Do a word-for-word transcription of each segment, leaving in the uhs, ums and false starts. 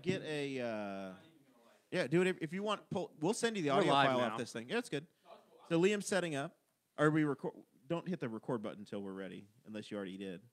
get a. Uh, yeah, do it if you want. Pull, we'll send you the audio file now. Off this thing. Yeah, it's good. So Liam's setting up. Are we record? Don't hit the record button until we're ready, unless you already did.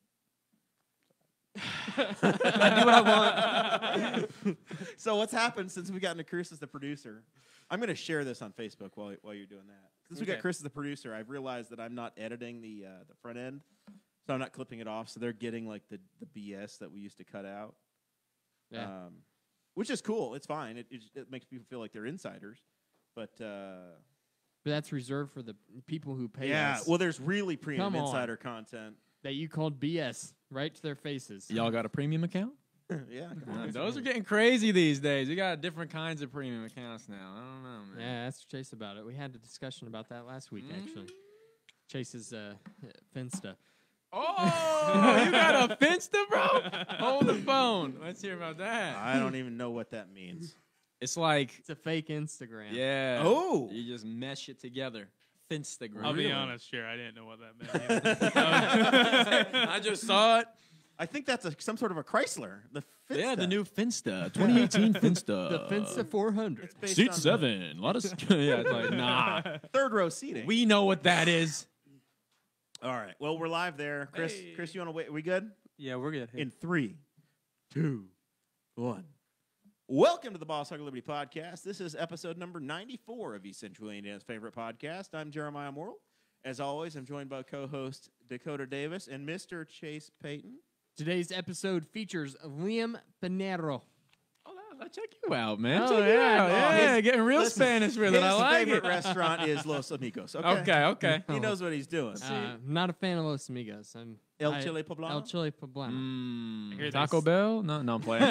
I do what I want. So what's happened since we got into Chris as the producer? I'm going to share this on Facebook while while you're doing that. Since okay. we got Chris as the producer, I've realized that I'm not editing the uh, the front end, so I'm not clipping it off. So they're getting like the the B S that we used to cut out. Yeah. Um, which is cool. It's fine. It, it it makes people feel like they're insiders, but. Uh, but that's reserved for the people who pay yeah, us. Yeah. Well, there's really premium insider content that you called B S right to their faces. Y'all got a premium account? Yeah. Uh, those are getting crazy these days. We got different kinds of premium accounts now. I don't know, man. Yeah, ask Chase about it. We had a discussion about that last week, mm-hmm. actually. Chase's uh, Finsta. Oh, you got a Finsta, bro? Hold the phone. Let's hear about that. I don't even know what that means. It's like... It's a fake Instagram. Yeah. Oh. You just mesh it together. Finstagram. I'll be honest, sure. I didn't know what that meant. I just saw it. I think that's a, some sort of a Chrysler. The Finsta. Yeah, the new Finsta, twenty eighteen Finsta. The Finsta four hundred. Seat seven. A lot of yeah, it's like nah. Third row seating. We know what that is. All right. Well, we're live there. Chris, hey. Chris, you want to wait? Are we good? Yeah, we're good. Hey. In three, two, one. Welcome to the Boss Hog Liberty podcast. This is episode number ninety-four of East Central Indiana's favorite podcast. I'm Jeremiah Morrell. As always, I'm joined by co-host Dakota Davis and Mister Chase Peyton. Today's episode features Liam Pineiro. Oh, I'll check you out, man. Oh, check yeah, you out. yeah. Yeah, His, getting real listen, Spanish with it. I like his favorite it. restaurant is Los Amigos. Okay, okay. okay. He knows what he's doing. Uh, not a fan of Los Amigos. I'm El I, Chile Poblano? El Chile Poblano. Mm, Taco Bell? No, no, I'm playing.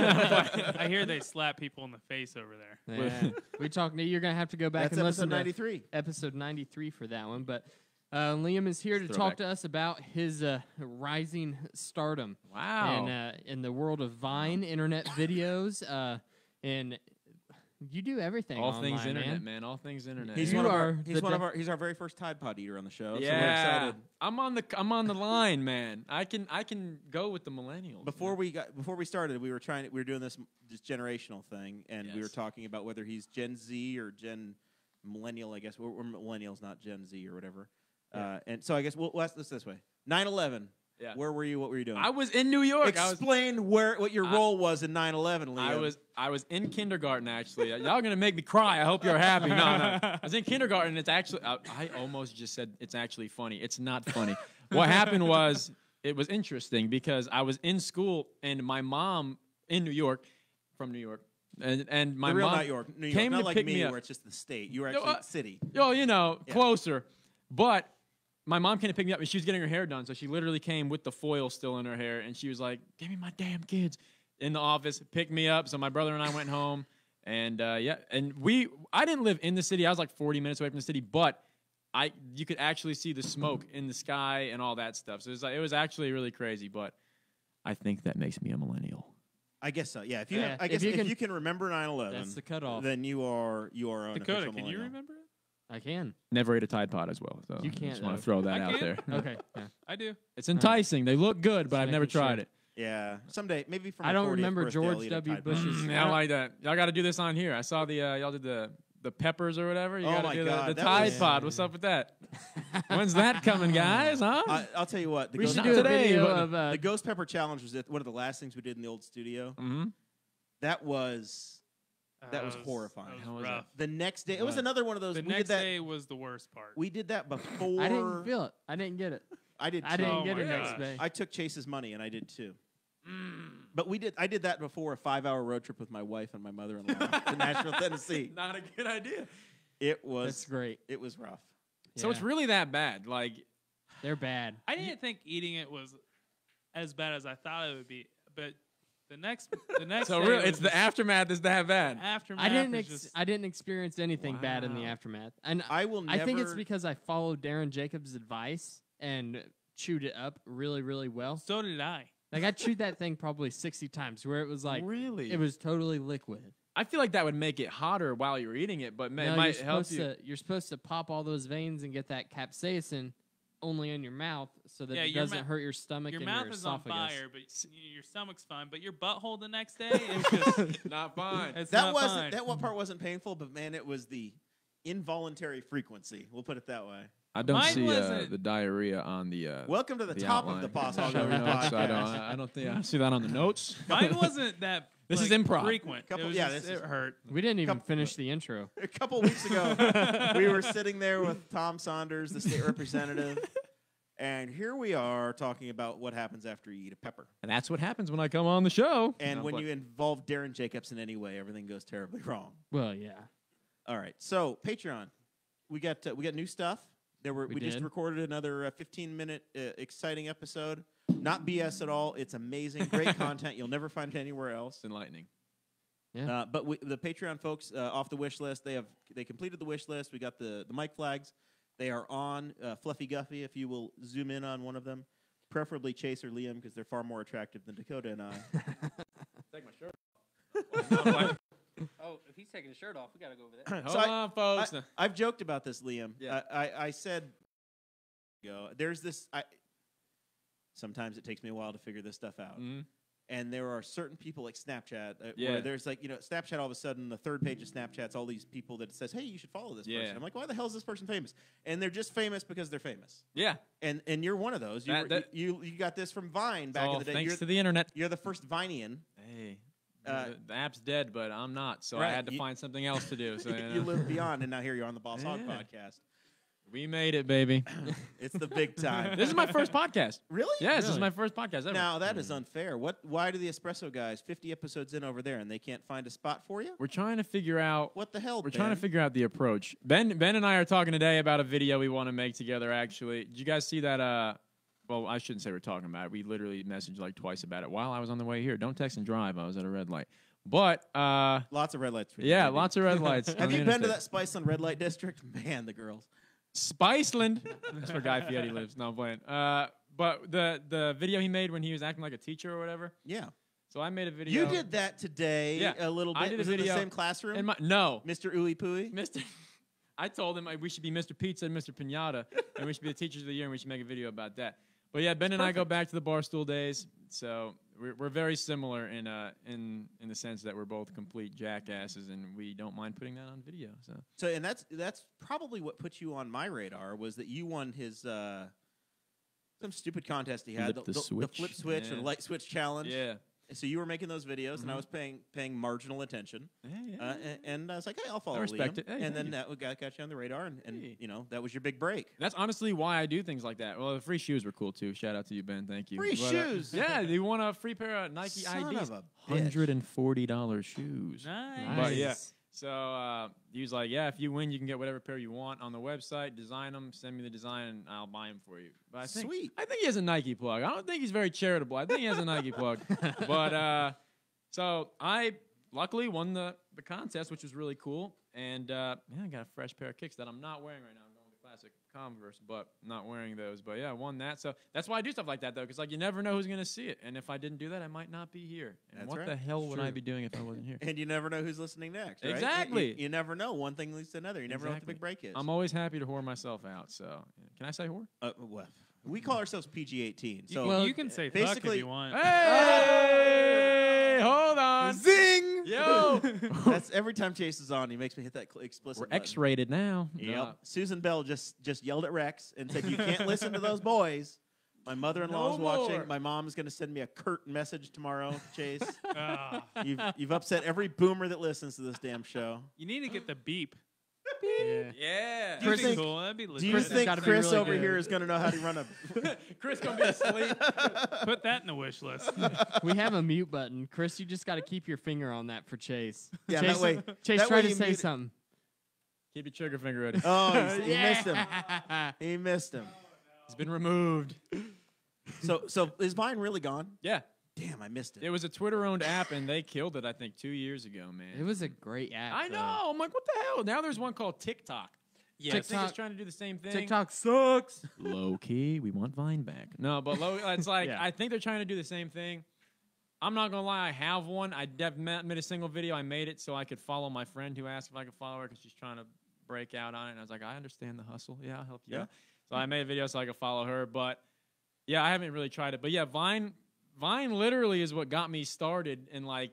I hear they slap people in the face over there. Yeah. we talked. You're gonna have to go back That's and listen ninety-three. to episode ninety-three for that one. But uh, Liam is here to talk to us about his uh, rising stardom. Wow. And uh, in the world of Vine, internet videos, uh, and you do everything. All online, things internet, man. man. All things internet. He's You one of our. are He's the one of de- our. He's our very first Tide Pod eater on the show. Yeah, so we're excited. I'm on the I'm on the line, man. I can I can go with the millennials. Before man. we got before we started, we were trying. We were doing this this generational thing, and Yes. we were talking about whether he's Gen Z or Gen Millennial. I guess we're, we're millennials, not Gen Z or whatever. Yeah. Uh, and so I guess we'll, we'll ask this this way: nine eleven. Yeah. Where were you? What were you doing? I was in New York. Explain I was, where what your I, role was in nine eleven, Liam. I was I was in kindergarten actually. Y'all gonna make me cry. I hope you're happy. No, no. I was in kindergarten. It's actually I, I almost just said it's actually funny. It's not funny. What happened was it was interesting because I was in school and my mom in New York, from New York, and and my the real mom New York, New York, came not to like pick me, me up. where it's just the state. You were actually Yo, uh, city. Yo, you know, yeah. closer, but. My mom came to pick me up, and she was getting her hair done, so she literally came with the foil still in her hair, and she was like, give me my damn kids in the office, picked me up, so my brother and I went home, and, uh, yeah, and we, I didn't live in the city. I was like forty minutes away from the city, but I, you could actually see the smoke in the sky and all that stuff, so it was, like, it was actually really crazy, but I think that makes me a millennial. I guess so, yeah. If you, Yeah, I guess if you if can- you can remember nine eleven, That's the cutoff. then you are you are an Dakota, official can you millennial. remember it? I can. Never ate a Tide Pod as well, so You I can't, just want though. to throw that I out can. there. Okay. Yeah. I do. It's enticing. They look good, but Just I've never making tried sure. it. Yeah, someday maybe from. I my don't fortieth remember birthday, I'll George eat a W. Tide Pod. Bush's- Mm, I like that. Y'all got to do this on here. I saw the uh, y'all did the the peppers or whatever. You Oh gotta my do God, the, the that Tide was- Pod. What's up with that? When's that coming, guys? Huh? I, I'll tell you what. The We ghost, should Not do a today, video but- of uh, the ghost pepper challenge was one of the last things we did in the old studio. mm-hmm. That was that Uh, was horrifying. That How was was rough. The next day, it was What? another one of those. The we next did that. day was the worst part. We did that before. I didn't feel it. I didn't get it. I did. I too. didn't Oh get my it next gosh. day. I took Chase's money, and I did too. Mm. But we did. I did that before a five-hour road trip with my wife and my mother-in-law to Nashville, Tennessee. Not a good idea. It was. That's great. It was rough. So it's Yeah. really that bad. Like, They're bad. I didn't think eating it was as bad as I thought it would be, but the next the next so day real. was It's the aftermath is that bad. aftermath. I didn't. is Ex- just, I didn't experience anything bad in the Wow. aftermath, and I will. I Never, think it's because I followed Darren Jacobs' advice and chewed it up really, really well. so did I. Like I chewed that thing probably sixty times, where it was like really? it was totally liquid. I feel like that would make it hotter while you're eating it, but ma- No, it you're might help supposed you. to. You're supposed to pop all those veins and get that capsaicin only in your mouth so that Yeah, it your doesn't mou- hurt your stomach Your and mouth your is on esophagus. fire, but s- your stomach's fine. But your butthole the next day, it's just Not fine. it's That not wasn't fine. that one part wasn't painful, but man, it was the involuntary frequency. We'll put it that way. I don't Mine see uh, wasn't- the diarrhea on the. Uh, Welcome to the, the top outline. of the Possible Show notes. podcast. I don't. I don't think I see that on the notes. Mine wasn't that. This is like, improv. Frequent. Couple- it was yeah, just, this is- it hurt. We didn't even Couple- finish the intro. A couple weeks ago, we were sitting there with Tom Saunders, the state representative, and here we are talking about what happens after you eat a pepper. And that's what happens when I come on the show. And No, when but- you involve Darren Jacobs in any way, everything goes terribly wrong. Well, yeah. All right, so Patreon, we got uh, we got new stuff. There were We we, just did. recorded another uh, fifteen minute uh, exciting episode. Not B S at all. It's amazing, great content. You'll never find it anywhere else. It's enlightening. Yeah. Uh, but we, the Patreon folks uh, off the wish list, they have they completed the wish list. We got the the mic flags. They are on uh, Fluffy Guffey. If you will zoom in on one of them, preferably Chase or Liam, because they're far more attractive than Dakota and I. Take my shirt. Oh, if he's taking his shirt off, we gotta go over there. Hold So I- on, folks. I, I've joked about this, Liam. Yeah. I, I, I said, go. There's this. I, sometimes it takes me a while to figure this stuff out. Mhm. And there are certain people like Snapchat, uh, Yeah. where there's like, you know, Snapchat all of a sudden, the third page of Snapchat's all these people that says, hey, you should follow this Yeah. person. I'm like, why the hell is this person famous? And they're just famous because they're famous. Yeah. And and you're one of those. You, That- were- that- you, you you got this from Vine back All in the day. thanks You're, to the internet. you're the first Vinian. Hey. Uh, the, the app's dead, but I'm not, so I Right, had to you- find something else to do. So you, you know. live beyond, and now here you're on the Boss Hog Yeah. podcast. We made it, baby. It's the big time. This is my first podcast. Really? Yes, this is Really? my first podcast ever. Now that is unfair. What? Why do the Espresso guys fifty episodes in over there and they can't find a spot for you? We're trying to figure out. What the hell? We're Ben? trying to figure out the approach. Ben, Ben and I are talking today about a video we want to make together. Actually, did you guys see that? Uh, well, I shouldn't say we're talking about it. We literally messaged like twice about it while I was on the way here. Don't text and drive. I was at a red light. But uh, Lots of red lights. For you, yeah, baby. lots of red lights. Have you been to that Spiceland red light district? Man, the girls. Spiceland? That's where Guy Fieri lives. No, I'm playing. Uh, but the the video he made when he was acting like a teacher or whatever. Yeah. So I made a video. You did that today. Yeah, A little bit. I did a Was it in video the same classroom? in my no. Mister Ooey Pooey. Mister I told him uh, we should be Mister Pizza and Mister Pinata, and we should be the teachers of the year, and we should make a video about that. But yeah, Ben and I go back to the Barstool days, so we're, we're very similar in uh in in the sense that we're both complete jackasses, and we don't mind putting that on video. So So, and that's that's probably what put you on my radar was that you won his uh, some stupid contest he had, Flip the, the the- the switch. flip switch or Yeah. the light switch challenge. yeah, So you were making those videos, and I Mhm. was paying paying marginal attention. yeah, yeah. Uh, and, and I was like, hey, I'll follow respect Liam. it. Hey, and thank then you. that got, got you on the radar, and, and Hey. you know that was your big break. That's honestly why I do things like that. Well, the free shoes were cool too. Shout out to you, Ben. Thank you. Free But, uh, shoes? yeah, you want a free pair of Nike Son I Ds. of a bitch. Hundred and forty dollars shoes. Nice. But yeah. So uh, he was like, "Yeah, if you win, you can get whatever pair you want on the website. Design them, send me the design, and I'll buy them for you." But I think, Sweet. I think he has a Nike plug. I don't think he's very charitable. I think he has a Nike plug. But uh, so I luckily won the the contest, which was really cool. And uh, yeah, I got a fresh pair of kicks that I'm not wearing right now. I'm going with the classic Converse, but not wearing those. But yeah, I won that. So that's why I do stuff like that though, because like you never know who's gonna see it. And if I didn't do that, I might not be here. And That's what right. the hell It's would I true. be doing if I wasn't here? And you never know who's listening next. Right? You- Exactly. You, you never know. One thing leads to another. You never know what the Exactly. big break is. I'm always happy to whore myself out. So, yeah. Can I say whore? uh, well, we call ourselves P G eighteen. You, So Well, you can say fuck if basically- you want. Hey, hold on. zing. Yo, That's every time Chase is on, he makes me hit that cl- explicit. we're button. X-rated now. Yep. Uh, Susan Bell just just yelled at Rex and said, "You can't listen to those boys." My mother-in-law is No watching. more. My mom is going to send me a curt message tomorrow. Chase, Ah, you've you've upset every boomer that listens to this damn show. you need to get the beep. Yeah. yeah. Do you That'd be think- cool. That'd be Do legit. you Chris has think gotta be Chris really over good. here is going to know how to run a? Chris gonna be asleep. Put that in the wish list. We have a mute button. Chris, you just got to keep your finger on that for Chase. Yeah, Chase, that way. Chase, that try way to you say mute it. something. Keep your trigger finger ready. Oh, he's, he missed him. him. He missed him. It's been removed. So so is mine really gone? Yeah, Damn, I missed it. it was a Twitter-owned app, and they killed it. I think two years ago, man. It was a great app. I though. know. I'm like, what the hell? Now there's one called TikTok. Yes. I think it's TikTok- trying to do the same thing. TikTok sucks. Low key, we want Vine back. No, but low, it's like Yeah. I think they're trying to do the same thing. I'm not gonna lie, I have one. I def- ma- made a single video. I made it so I could follow my friend who asked if I could follow her because she's trying to break out on it. And I was like, I understand the hustle. Yeah, I'll help you Yeah. out. So I made a video so I could follow her. But yeah, I haven't really tried it. But yeah, Vine, Vine literally is what got me started in like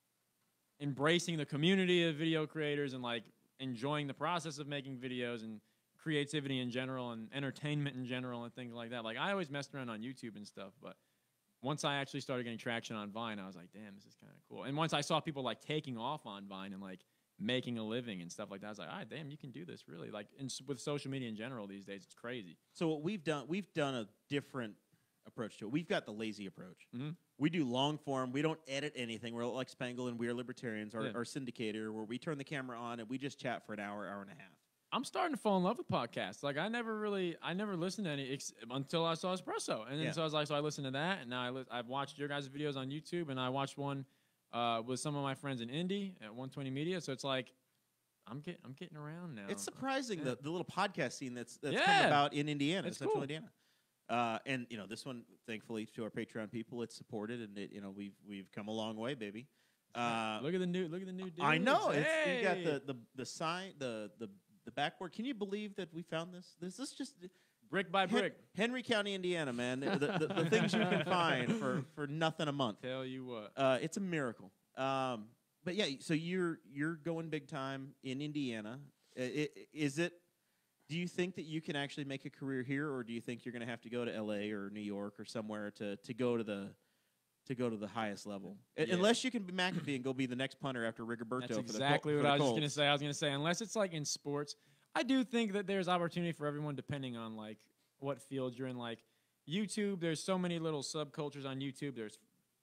embracing the community of video creators and like enjoying the process of making videos and creativity in general and entertainment in general and things like that. Like I always messed around on YouTube and stuff, but once I actually started getting traction on Vine, I was like, damn, this is kind of cool. And once I saw people like taking off on Vine and like making a living and stuff like that, I was like, all right, damn, you can do this really. Like in, with social media in general these days, it's crazy. So what we've done, we've done a different approach to it. We've got the lazy approach. Mm-hmm. We do long form. We don't edit anything. We're like Spangle and We Are Libertarians, our, Yeah. our syndicator, where we turn the camera on and we just chat for an hour, hour and a half. I'm starting to fall in love with podcasts. Like I never really, I never listened to any ex until I saw Espresso, and then Yeah. so I was like, so I listened to that, and now I li I've watched your guys' videos on YouTube, and I watched one uh, with some of my friends in Indy at one twenty Media. So it's like, I'm getting, I'm getting around now. It's surprising Yeah. the, the little podcast scene that's that's Yeah. come about in Indiana, It's Central cool. Indiana. Uh, and you know, this one, thankfully, to our Patreon people, it's supported, and it, you know, we've we've come a long way, baby. Uh, look at the new, look at the new. Dudes. I know it's you got Hey! the the the sign, the the the backboard. Can you believe that we found this? This is just brick by Hen- brick. Henry County, Indiana, man. the, the, the things you can find for for nothing a month. Tell you what. Uh, it's a miracle. Um, but yeah, so you're you're going big time in Indiana. I- I- Is it? Do you think that you can actually make a career here, or do you think you're going to have to go to L A or New York or somewhere to to go to the to go to the highest level? I- Yeah. Unless you can be McAfee and go be the next punter after Rigoberto. That's for the Col- exactly for what the I was just Colts. gonna say. I was gonna say unless it's like in sports, I do think that there's opportunity for everyone depending on like what field you're in. Like YouTube, there's so many little subcultures on YouTube. There's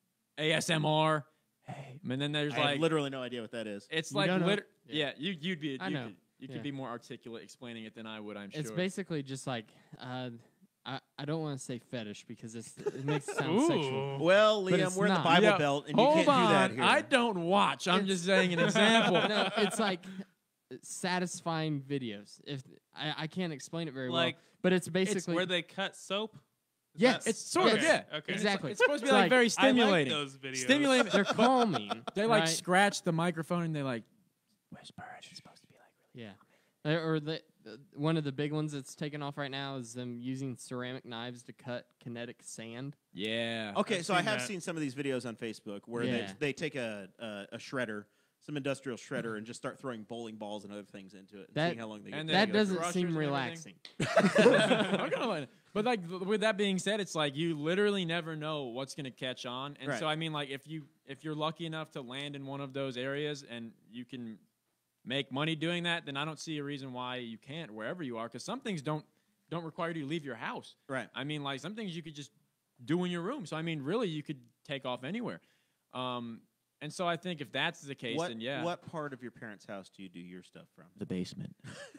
A S M R. Hey, and then there's I like have literally no idea what that is. it's You like don't know? lit- Yeah. yeah. you you'd be you I know. could you Yeah. could be more articulate explaining it than I would. I'm sure. It's basically just like uh, I I don't want to say fetish because it's it makes it sound Ooh. sexual. Well, But Liam, it's we're in the not. Bible Yeah, Belt, and you Hold can't on, do that here. I don't watch. I'm just saying an example. No, it's like satisfying videos. If I, I can't explain it very Like, well, but it's It's basically where they cut soap. Is Yes, that- It's sort of Yes. yeah. Okay. exactly. It's supposed to be It's like, like- very I like stimulating. those videos. Stimulating. they're calming. They like right? scratch the microphone and they like whisper. And it's supposed to be like really. Yeah. Uh, Or the, the one of the big ones that's taken off right now is them using ceramic knives to cut kinetic sand. Yeah. Okay, I've so I seen have that. seen some of these videos on Facebook where Yeah. they they take a, a a shredder, some industrial shredder, and just start throwing bowling balls and other things into it and That- seeing how long they get. and to then That go doesn't crushers seem and relaxing. I'm gonna let it- But like th- with that being said, it's like you literally never know what's gonna catch on, and Right. so I mean, like if you if you're lucky enough to land in one of those areas and you can make money doing that, then I don't see a reason why you can't wherever you are, because some things don't don't require you to leave your house. Right. I mean, like some things you could just do in your room. So I mean, really, you could take off anywhere. Um, and so I think if that's the case, What then yeah. what part of your parents' house do you do your stuff from? The basement.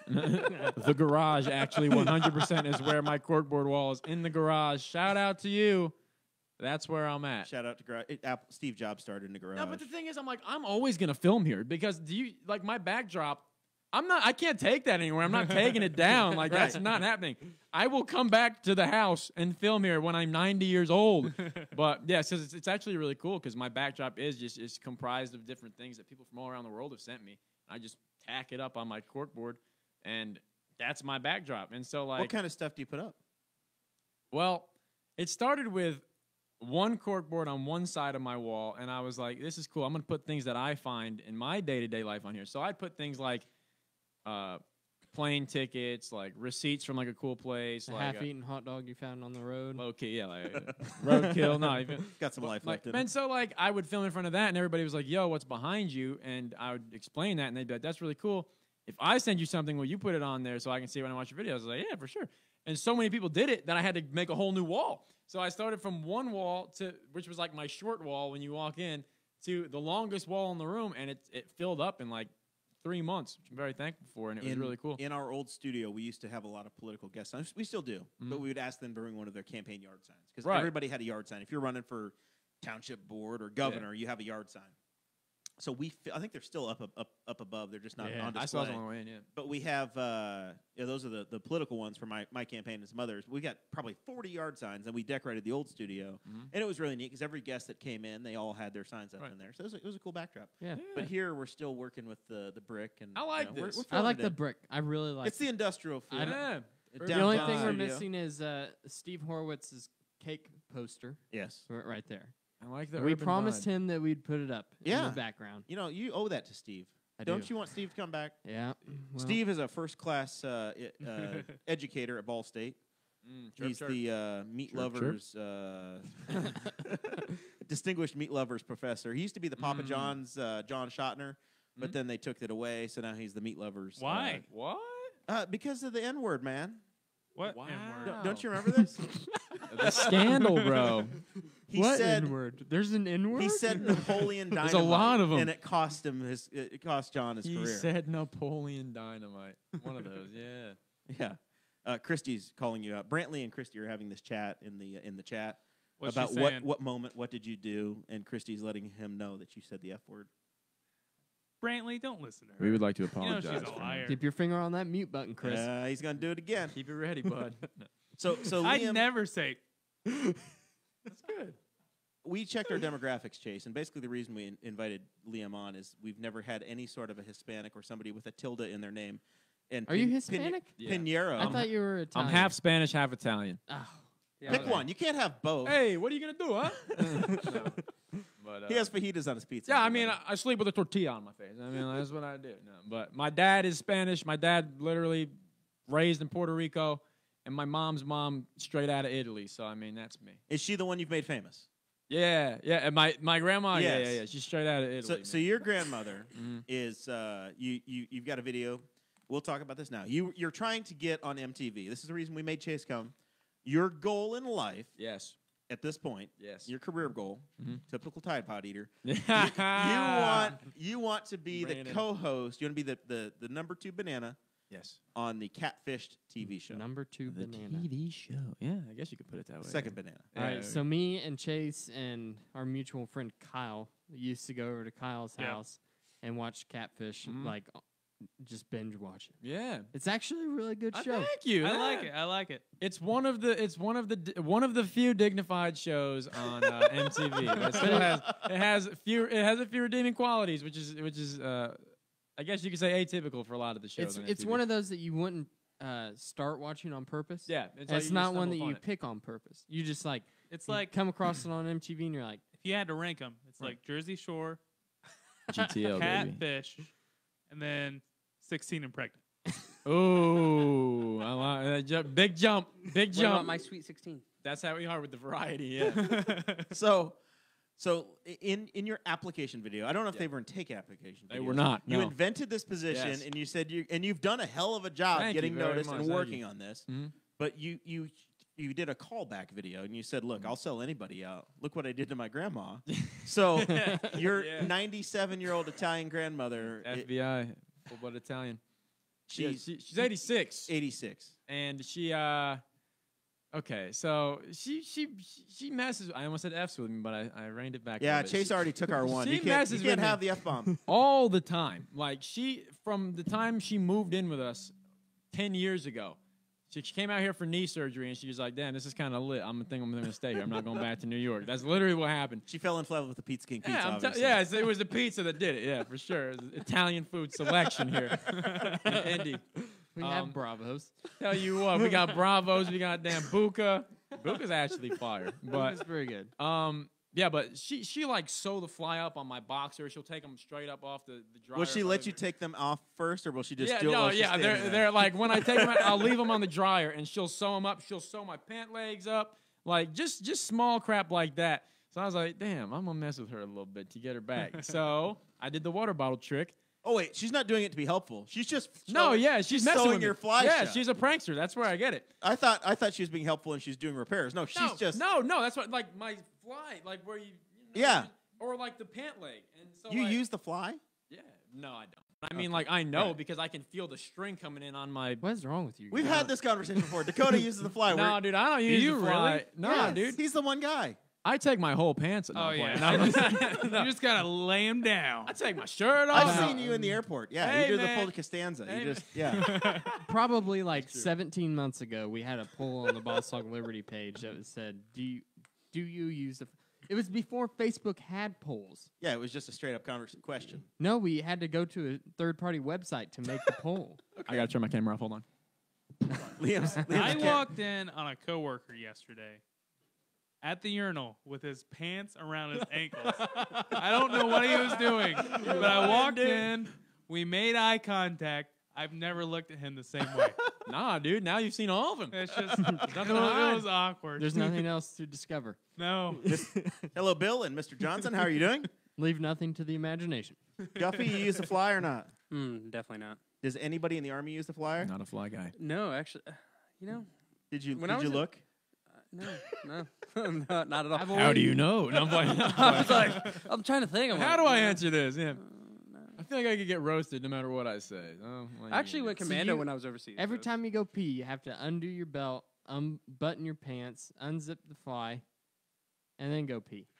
The garage, actually, one hundred percent is where my corkboard wall is, in the garage. Shout out to you. That's where I'm at. Shout out to garage. It, Apple, Steve Jobs started in the garage. No, but the thing is, I'm like, I'm always going to film here because do you, like, my backdrop, I'm not, I can't take that anywhere. I'm not taking it down. Like, that's Right. not happening. I will come back to the house and film here when I'm ninety years old. But, yeah, so it's, it's actually really cool because my backdrop is just is comprised of different things that people from all around the world have sent me. I just tack it up on my corkboard, and that's my backdrop. And so, like, what kind of stuff do you put up? well, it started with one corkboard on one side of my wall, and I was like, this is cool. I'm going to put things that I find in my day-to-day life on here. So I put things like uh, plane tickets, like receipts from like a cool place. The like a- half-eaten hot dog you found on the road. Okay, yeah, like roadkill. No, even. Got some life Like, left in and it. so like I would film in front of that, and everybody was like, "Yo, what's behind you?" And I would explain that, and they'd be like, "That's really cool. If I send you something, will you put it on there so I can see it when I watch your videos?" I was like, "Yeah, for sure." And so many people did it that I had to make a whole new wall. So I started from one wall to, which was like my short wall when you walk in, to the longest wall in the room, and it it filled up in like three months, which I'm very thankful for, and it was in, really cool. In our old studio, we used to have a lot of political guest signs. We still do, but Mhm. we would ask them to bring one of their campaign yard signs because Right. everybody had a yard sign. If you're running for township board or governor, you have a yard sign. So we, fi- I think they're still up up up, up above. They're just not Yeah, on I saw display. it on the way in. Yeah. But we have, uh, yeah, those are the, the political ones for my, my campaign and some others. We got probably forty yard signs, and we decorated the old studio. Mhm. And it was really neat because every guest that came in, they all had their signs up Right. in there. So it was, a, it was a cool backdrop. Yeah. But here, we're still working with the, the brick. And I like you know, we're- this. we're I filling like it the in. brick. I really like It's the industrial feel. I don't- Yeah. The downtown only thing we're studio. missing is uh, Steve Horowitz's cake poster. Yes. r- Right there. I like the We urban promised vibe. him that we'd put it up in Yeah. the background. You know, you owe that to Steve. I Don't do. you want Steve to come back? Yeah. Well, Steve is a first-class uh, i- uh, educator at Ball State. Mm, chirp, He's chirp. the uh, meat Chirp, lovers, uh, distinguished meat lovers professor. He used to be the Papa Mm. John's uh, John Schottner, but Mm. then they took it away, so now he's the meat lovers. Why? What? Uh, uh, because of the N-word, man. What? Wow. N-word? Don't, don't you remember this? The scandal, bro. He what said N-word? There's an N-word? he said Napoleon Dynamite. There's a lot of 'em. and it cost him his. It cost John his He career. said Napoleon Dynamite. One of those, yeah. Yeah. Uh, Christy's calling you out. Brantley and Christy are having this chat in the in the chat What's she about what saying? what moment, what did you do, and Christy's letting him know that you said the F word. Brantley, don't listen to her. We would like to You know apologize. she's a for liar. Keep your finger on that mute button, Chris. Uh, he's gonna do it again. Keep it ready, bud. So so I Liam, never say. That's good. we checked our demographics, Chase, and basically the reason we in- invited Liam on is we've never had any sort of a Hispanic or somebody with a tilde in their name. And Are you Pin- Hispanic? Yeah. Pin- Pineiro. I thought you were I'm Italian. half Spanish, half Italian. Oh. Yeah, Pick okay. one. You can't have both. Hey, what are you gonna do, huh? No. But, uh, He has fajitas on his pizza. yeah, I mean, I, I sleep with a tortilla on my face. I mean, that's what I do. No, but my dad is Spanish. My dad literally raised in Puerto Rico, and my mom's mom straight out of Italy. So I mean, that's me. is she the one you've made famous? Yeah, yeah. And my my grandma, yeah, Yes. yeah, yeah. She's straight out of Italy. So, man. so your grandmother Mhm. is uh, you you you've got a video. We'll talk about this now. You you're trying to get on M T V. This is the reason we made Chase come. Your goal in life yes, at this point, yes. your career goal, Mhm. typical Tide Pod eater. you You want you want to be Bring it the in. co-host. You want to be the, the the number two banana yes. on the Catfished T V show. Number two The banana. T V show. Yeah, I guess you could put it that way. Second banana. All right, Yeah, so me and Chase and our mutual friend Kyle used to go over to Kyle's Yeah. house and watch Catfish, Mhm. like uh, just binge watch it. yeah. It's actually a really good Uh, show. thank you. I yeah. like it. I like it. It's one of the it's one of the di- one of the few dignified shows on uh, M T V. It still has it has few it has a few redeeming qualities, which is which is uh, I guess you could say atypical for a lot of the shows. It's on it's M T V. one of those that you wouldn't uh, start watching on purpose. yeah. It's, It's, like you not just one that stumble you upon pick on purpose. You just like It's you like come across it on M T V and you're like, if you had to rank them, it's Right. like Jersey Shore, it. G T L baby. Catfish, and then sixteen and pregnant. Ooh, I like that ju- big jump, big What about jump. my Sweet sixteen? That's how we are with the variety. Yeah. So, so i- in in your application video, I don't know if Yeah. they were in take application. They videos. were not, You no. invented this position, Yes. and you said you and you've done a hell of a job Thank you getting very noticed much, and thank working you. on this. Mhm. But you you you did a callback video, and you said, "Look, Mm-hmm. I'll sell anybody out. Look what I did to my grandma." So your Yeah. ninety-seven-year-old Italian grandmother, i- F B I, full blood Italian. Yeah, she's she, she's eighty-six. eighty-six. And she uh okay, so she she she messes I almost said F's with me, but I, I reined it back. a Yeah, little bit. Chase She- already took our one. she You can't, messes you can't with me. have the F bomb. all the time. Like she from the time she moved in with us ten years ago. She, she came out here for knee surgery and she was like, "Damn, this is kind of lit. I'm gonna think I'm gonna stay here. I'm not going back to New York." That's literally what happened. She fell in love with the Pizza King pizza. Yeah, I'm obviously. t- yeah, it's- it was the pizza that did it. Yeah, for sure. It was Italian food selection here in Indy. we Um, have Bravos. Tell you what, we got Bravos, we got damn Buca. Buca's actually fire, but It's very good. um, yeah, but she she like sew the fly up on my boxer. She'll take them straight up off the, the dryer. Will she let you take them off first, or will she just yeah, do it no, while she's yeah, standing they're there? they're like when I take them out, I'll leave them on the dryer, and she'll sew them up. She'll sew my pant legs up, like just just small crap like that. So I was like, damn, I'm gonna mess with her a little bit to get her back. So I did the water bottle trick. Oh wait, she's not doing it to be helpful. She's just No, showing- yeah, she's, she's messing sewing with me. your fly Yeah, shut. she's a prankster. That's where I get it. I thought I thought she was being helpful and she's doing repairs. No, she's no, just no, no. That's what like my fly, like where you, you know, Yeah. or like the pant leg. And so you like, use the fly. yeah, no, I don't. I mean, like I know Right. because I can feel the string coming in on my. What is wrong with you? We've guys? had this conversation before. Dakota uses the fly. No, We're- dude, I don't use you the fly. really? No, Yes, dude, he's the one guy. I take my whole pants. At Oh that point. yeah. No, You just gotta lay him down. I take my shirt off. I've seen you in the airport. Yeah, Hey, you do the man. full Costanza. Hey, you just yeah. Probably like seventeen months ago, we had a poll on the Boss Hog Liberty page that said, "Do you do you use the?" F-? It was before Facebook had polls. Yeah, it was just a straight up convers- question. No, we had to go to a third party website to make the poll. I gotta turn my camera off. Hold on. Liam's, Liam's I cat- walked in on a coworker yesterday at the urinal with his pants around his ankles. I don't know what he was doing, but I walked in. We made eye contact. I've never looked at him the same way. Nah, dude. Now you've seen all of them. It's just nothing it, to was, hide. it was awkward. There's nothing else to discover. No. Hello, Bill and Mister Johnson. How are you doing? Leave nothing to the imagination. Guffey, you use the fly or not? Mm, definitely not. Does anybody in the Army use the flyer? Not a fly guy. No, actually, uh, you know, Did you? When I did you was a- look? uh, no, no, no, not at all. How do you know? No, I'm playing. I was like, I'm trying to think. I'm How like, do I uh, answer this? Yeah. uh, no. I feel like I could get roasted no matter what I say. Oh, well, I actually went So commando you- when I was overseas. Every so- time you go pee, you have to undo your belt, unbutton your pants, unzip the fly, and then go pee.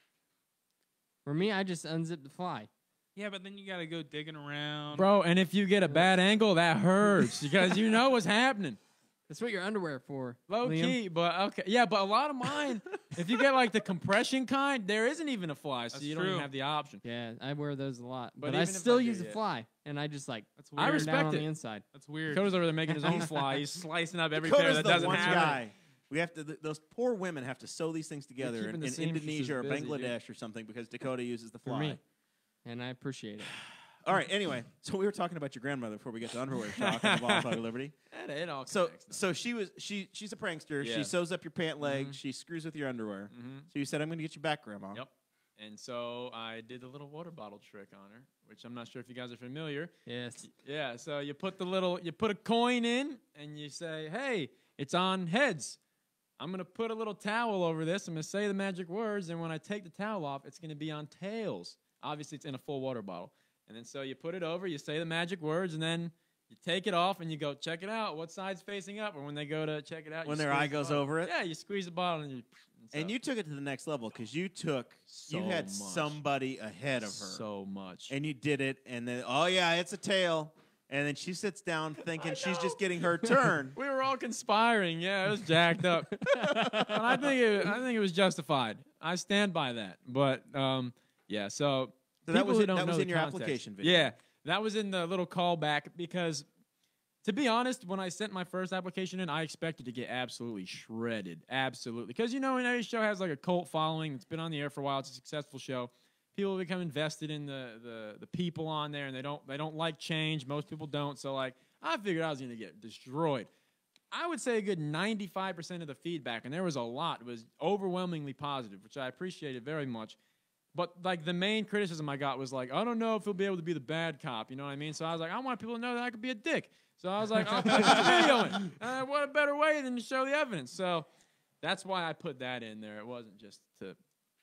For me, I just unzip the fly. Yeah, but then you got to go digging around. Bro, and if you get a bad angle, that hurts because you know what's happening. That's what your underwear are for. Low Liam. key, but okay. Yeah, but a lot of mine, if you get like the compression kind, there isn't even a fly, so That's you don't even true. have the option. Yeah, I wear those a lot. But But, I even if still I do, use a yeah. fly, and I just like That's weird. I wear respect down on it. the inside. That's weird. Dakota's over there making his own fly. He's slicing up every Dakota's pair that the doesn't one have guy. it. We have to. Th- those poor women have to sew these things together in, keeping the in seamstresses Indonesia or busy, dude. Bangladesh or something because Dakota uses the For fly. me. And I appreciate it. All right. Anyway, so we were talking about your grandmother before we get to underwear talk and the Ball Flag of Liberty. It, it all So, connects, though. so she was she she's a prankster. Yeah. She sews up your pant leg. Mhm. She screws with your underwear. Mhm. So you said, "I'm going to get you back, Grandma." Yep. And so I did the little water bottle trick on her, which I'm not sure if you guys are familiar. Yes. Yeah, so you put the little, you put a coin in, and you say, "Hey, it's on heads. I'm gonna put a little towel over this. I'm gonna say the magic words, and when I take the towel off, it's gonna be on tails. Obviously, it's in a full water bottle. And then so you put it over, you say the magic words, and then you take it off, and you go check it out. What side's facing up? Or when they go to check it out, When you their squeeze eye the goes bottle. over it? Yeah, you squeeze the bottle, and you. And, so, And you took it to the next level because you took So you had much. somebody ahead of her, so much. and you did it. And then, oh yeah, it's a tail. And then she sits down thinking she's just getting her turn. We were all conspiring. Yeah, it was jacked up. And I think it, I think it was justified. I stand by that. But um, yeah, so, So that people was who in- don't that was know in the your context- application video. Yeah, that was in the little callback because, to be honest, when I sent my first application in, I expected to get absolutely shredded. Absolutely, because you know, when every show has like a cult following. It's been on the air for a while. It's a successful show. People become invested in the, the the people on there, and they don't they don't like change. Most people don't. So like, I figured I was going to get destroyed. I would say a good ninety-five percent of the feedback, and there was a lot, was overwhelmingly positive, which I appreciated very much. But like the main criticism I got was like, I don't know if he'll be able to be the bad cop. You know what I mean? So I was like, I want people to know that I could be a dick. So I was like, I'll put this video in. Uh, what a better way than to show the evidence? So that's why I put that in there. It wasn't just to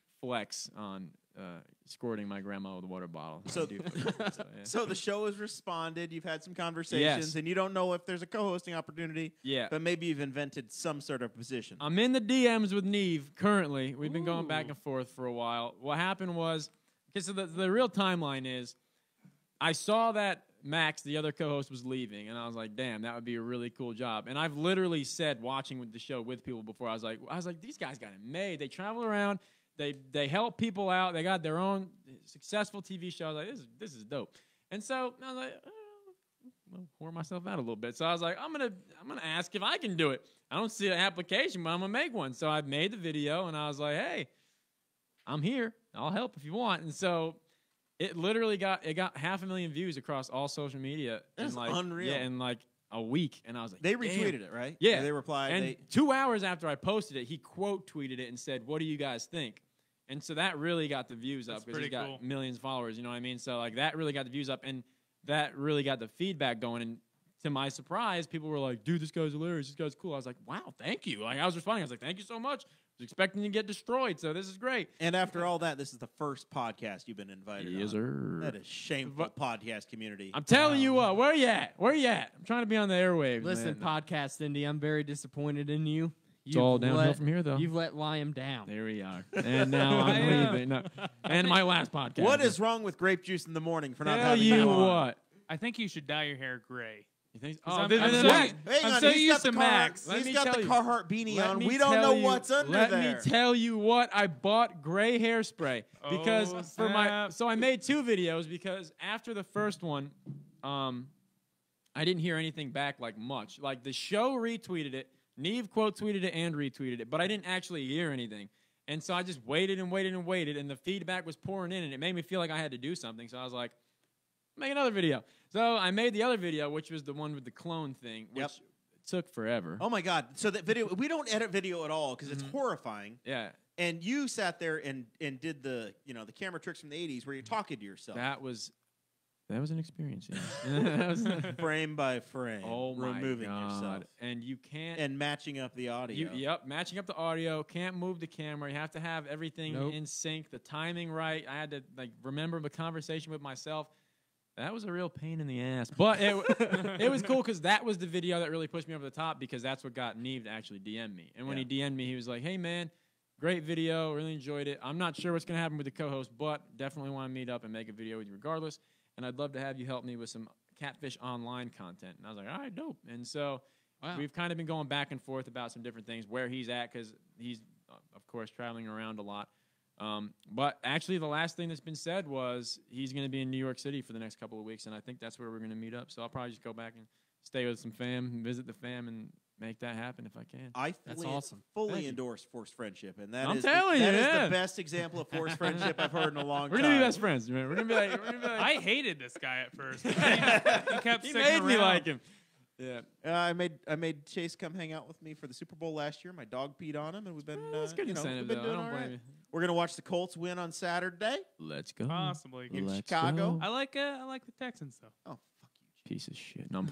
flex on uh, squirting my grandma with a water bottle. I So- do put that, so, yeah. So the show has responded. You've had some conversations, Yes. and you don't know if there's a co-hosting opportunity. Yeah. But maybe you've invented some sort of position. I'm in the D Ms with Neve currently. We've been going back Ooh. and forth for a while. What happened was, okay, so the, the real timeline is, I saw that Max, the other co-host, was leaving, and I was like, damn, that would be a really cool job. And I've literally said, watching with the show with people before, I was like, I was like, these guys got it made. They travel around, they they help people out, they got their own successful T V show. I was like, this is this is dope. And so I was like, oh, I'll whore myself out a little bit. So I was like, I'm gonna I'm gonna ask if I can do it. I don't see an application, but I'm gonna make one. So I made the video, and I was like, hey, I'm here. I'll help if you want. And so it literally got it got half a million views across all social media. That's in like, unreal. Yeah, in like a week. And I was like, They damn. retweeted it, right? Yeah. Or they replied. And they, two hours after I posted it, he quote tweeted it and said, what do you guys think? And so that really got the views up That's because he pretty got cool. millions of followers. You know what I mean? So like that really got the views up, and that really got the feedback going. And to my surprise, people were like, dude, this guy's hilarious. This guy's cool. I was like, wow, thank you. Like I was responding. I was like, thank you so much. I was expecting to get destroyed, so this is great. and after all that, this is the first podcast you've been invited on. sir. That is shameful podcast community. I'm telling you what, where you at? Where you at? I'm trying to be on the airwaves. Listen, man. podcast Indy, I'm very disappointed in you. It's all You've downhill let- from here, though. You've let Liam down. There we are. And now I I'm am. leaving. No. And my last podcast. What is wrong with grape juice in the morning for not Tell having you you on? what? I think you should dye your hair gray. You think? 'Cause Oh, I'm- then, I'm then so- Max, Hang I'm on, so he's used got the to Car- Max. Let He's me got tell the you. Carhartt beanie Let on. me We don't tell know you- what's under let there. me tell you what. I bought gray hairspray because Oh, for my snap. so I made two videos because after the first one, um, I didn't hear anything back like much. Like the show retweeted it, Neve quote tweeted it and retweeted it, but I didn't actually hear anything. And so I just waited and waited and waited, and the feedback was pouring in, and it made me feel like I had to do something. So I was like, make another video. So I made the other video, which was the one with the clone thing, which Yep. took forever. Oh my God! So that video, we don't edit video at all because Mhm. it's horrifying. Yeah, And you sat there and and did the you know the camera tricks from the eighties where you're talking to yourself, that was that was an experience. Yeah. That was- frame by frame, oh my removing God. yourself And you can't. and matching up the audio. You, yep, matching up the audio. Can't move the camera. You have to have everything Nope. in sync, the timing right. I had to like remember the conversation with myself. That was a real pain in the ass, but it it was cool because that was the video that really pushed me over the top because that's what got Neve to actually D M me. And when Yeah. he D M'd me, he was like, "Hey man, great video. Really enjoyed it. I'm not sure what's gonna happen with the co-host, but definitely want to meet up and make a video with you regardless. And I'd love to have you help me with some Catfish online content." And I was like, "All right, dope." And so Wow. we've kind of been going back and forth about some different things, where he's at, because he's, uh, of course, traveling around a lot. Um, but actually, the last thing that's been said was he's going to be in New York City for the next couple of weeks, and I think that's where we're going to meet up. So I'll probably just go back and stay with some fam, visit the fam, and make that happen if I can. I That's fully, awesome. fully Thank you. endorse forced friendship, and that I'm is the- telling you, that is yeah. the best example of forced friendship I've heard in a long We're time. going to be best friends, man. We're going to be like, we're gonna be like I hated this guy at first. He, he kept he sticking made me around. like him. Yeah. Uh, I made I made Chase come hang out with me for the Super Bowl last year. My dog peed on him, and we've been Well, that's uh, good you know, incentive, we've been though. I doing don't all blame right. you. We're gonna watch the Colts win on Saturday. Let's go. Possibly. In Let's Chicago. go. I like uh, I like the Texans though. Oh fuck you! Piece of shit. No, I'm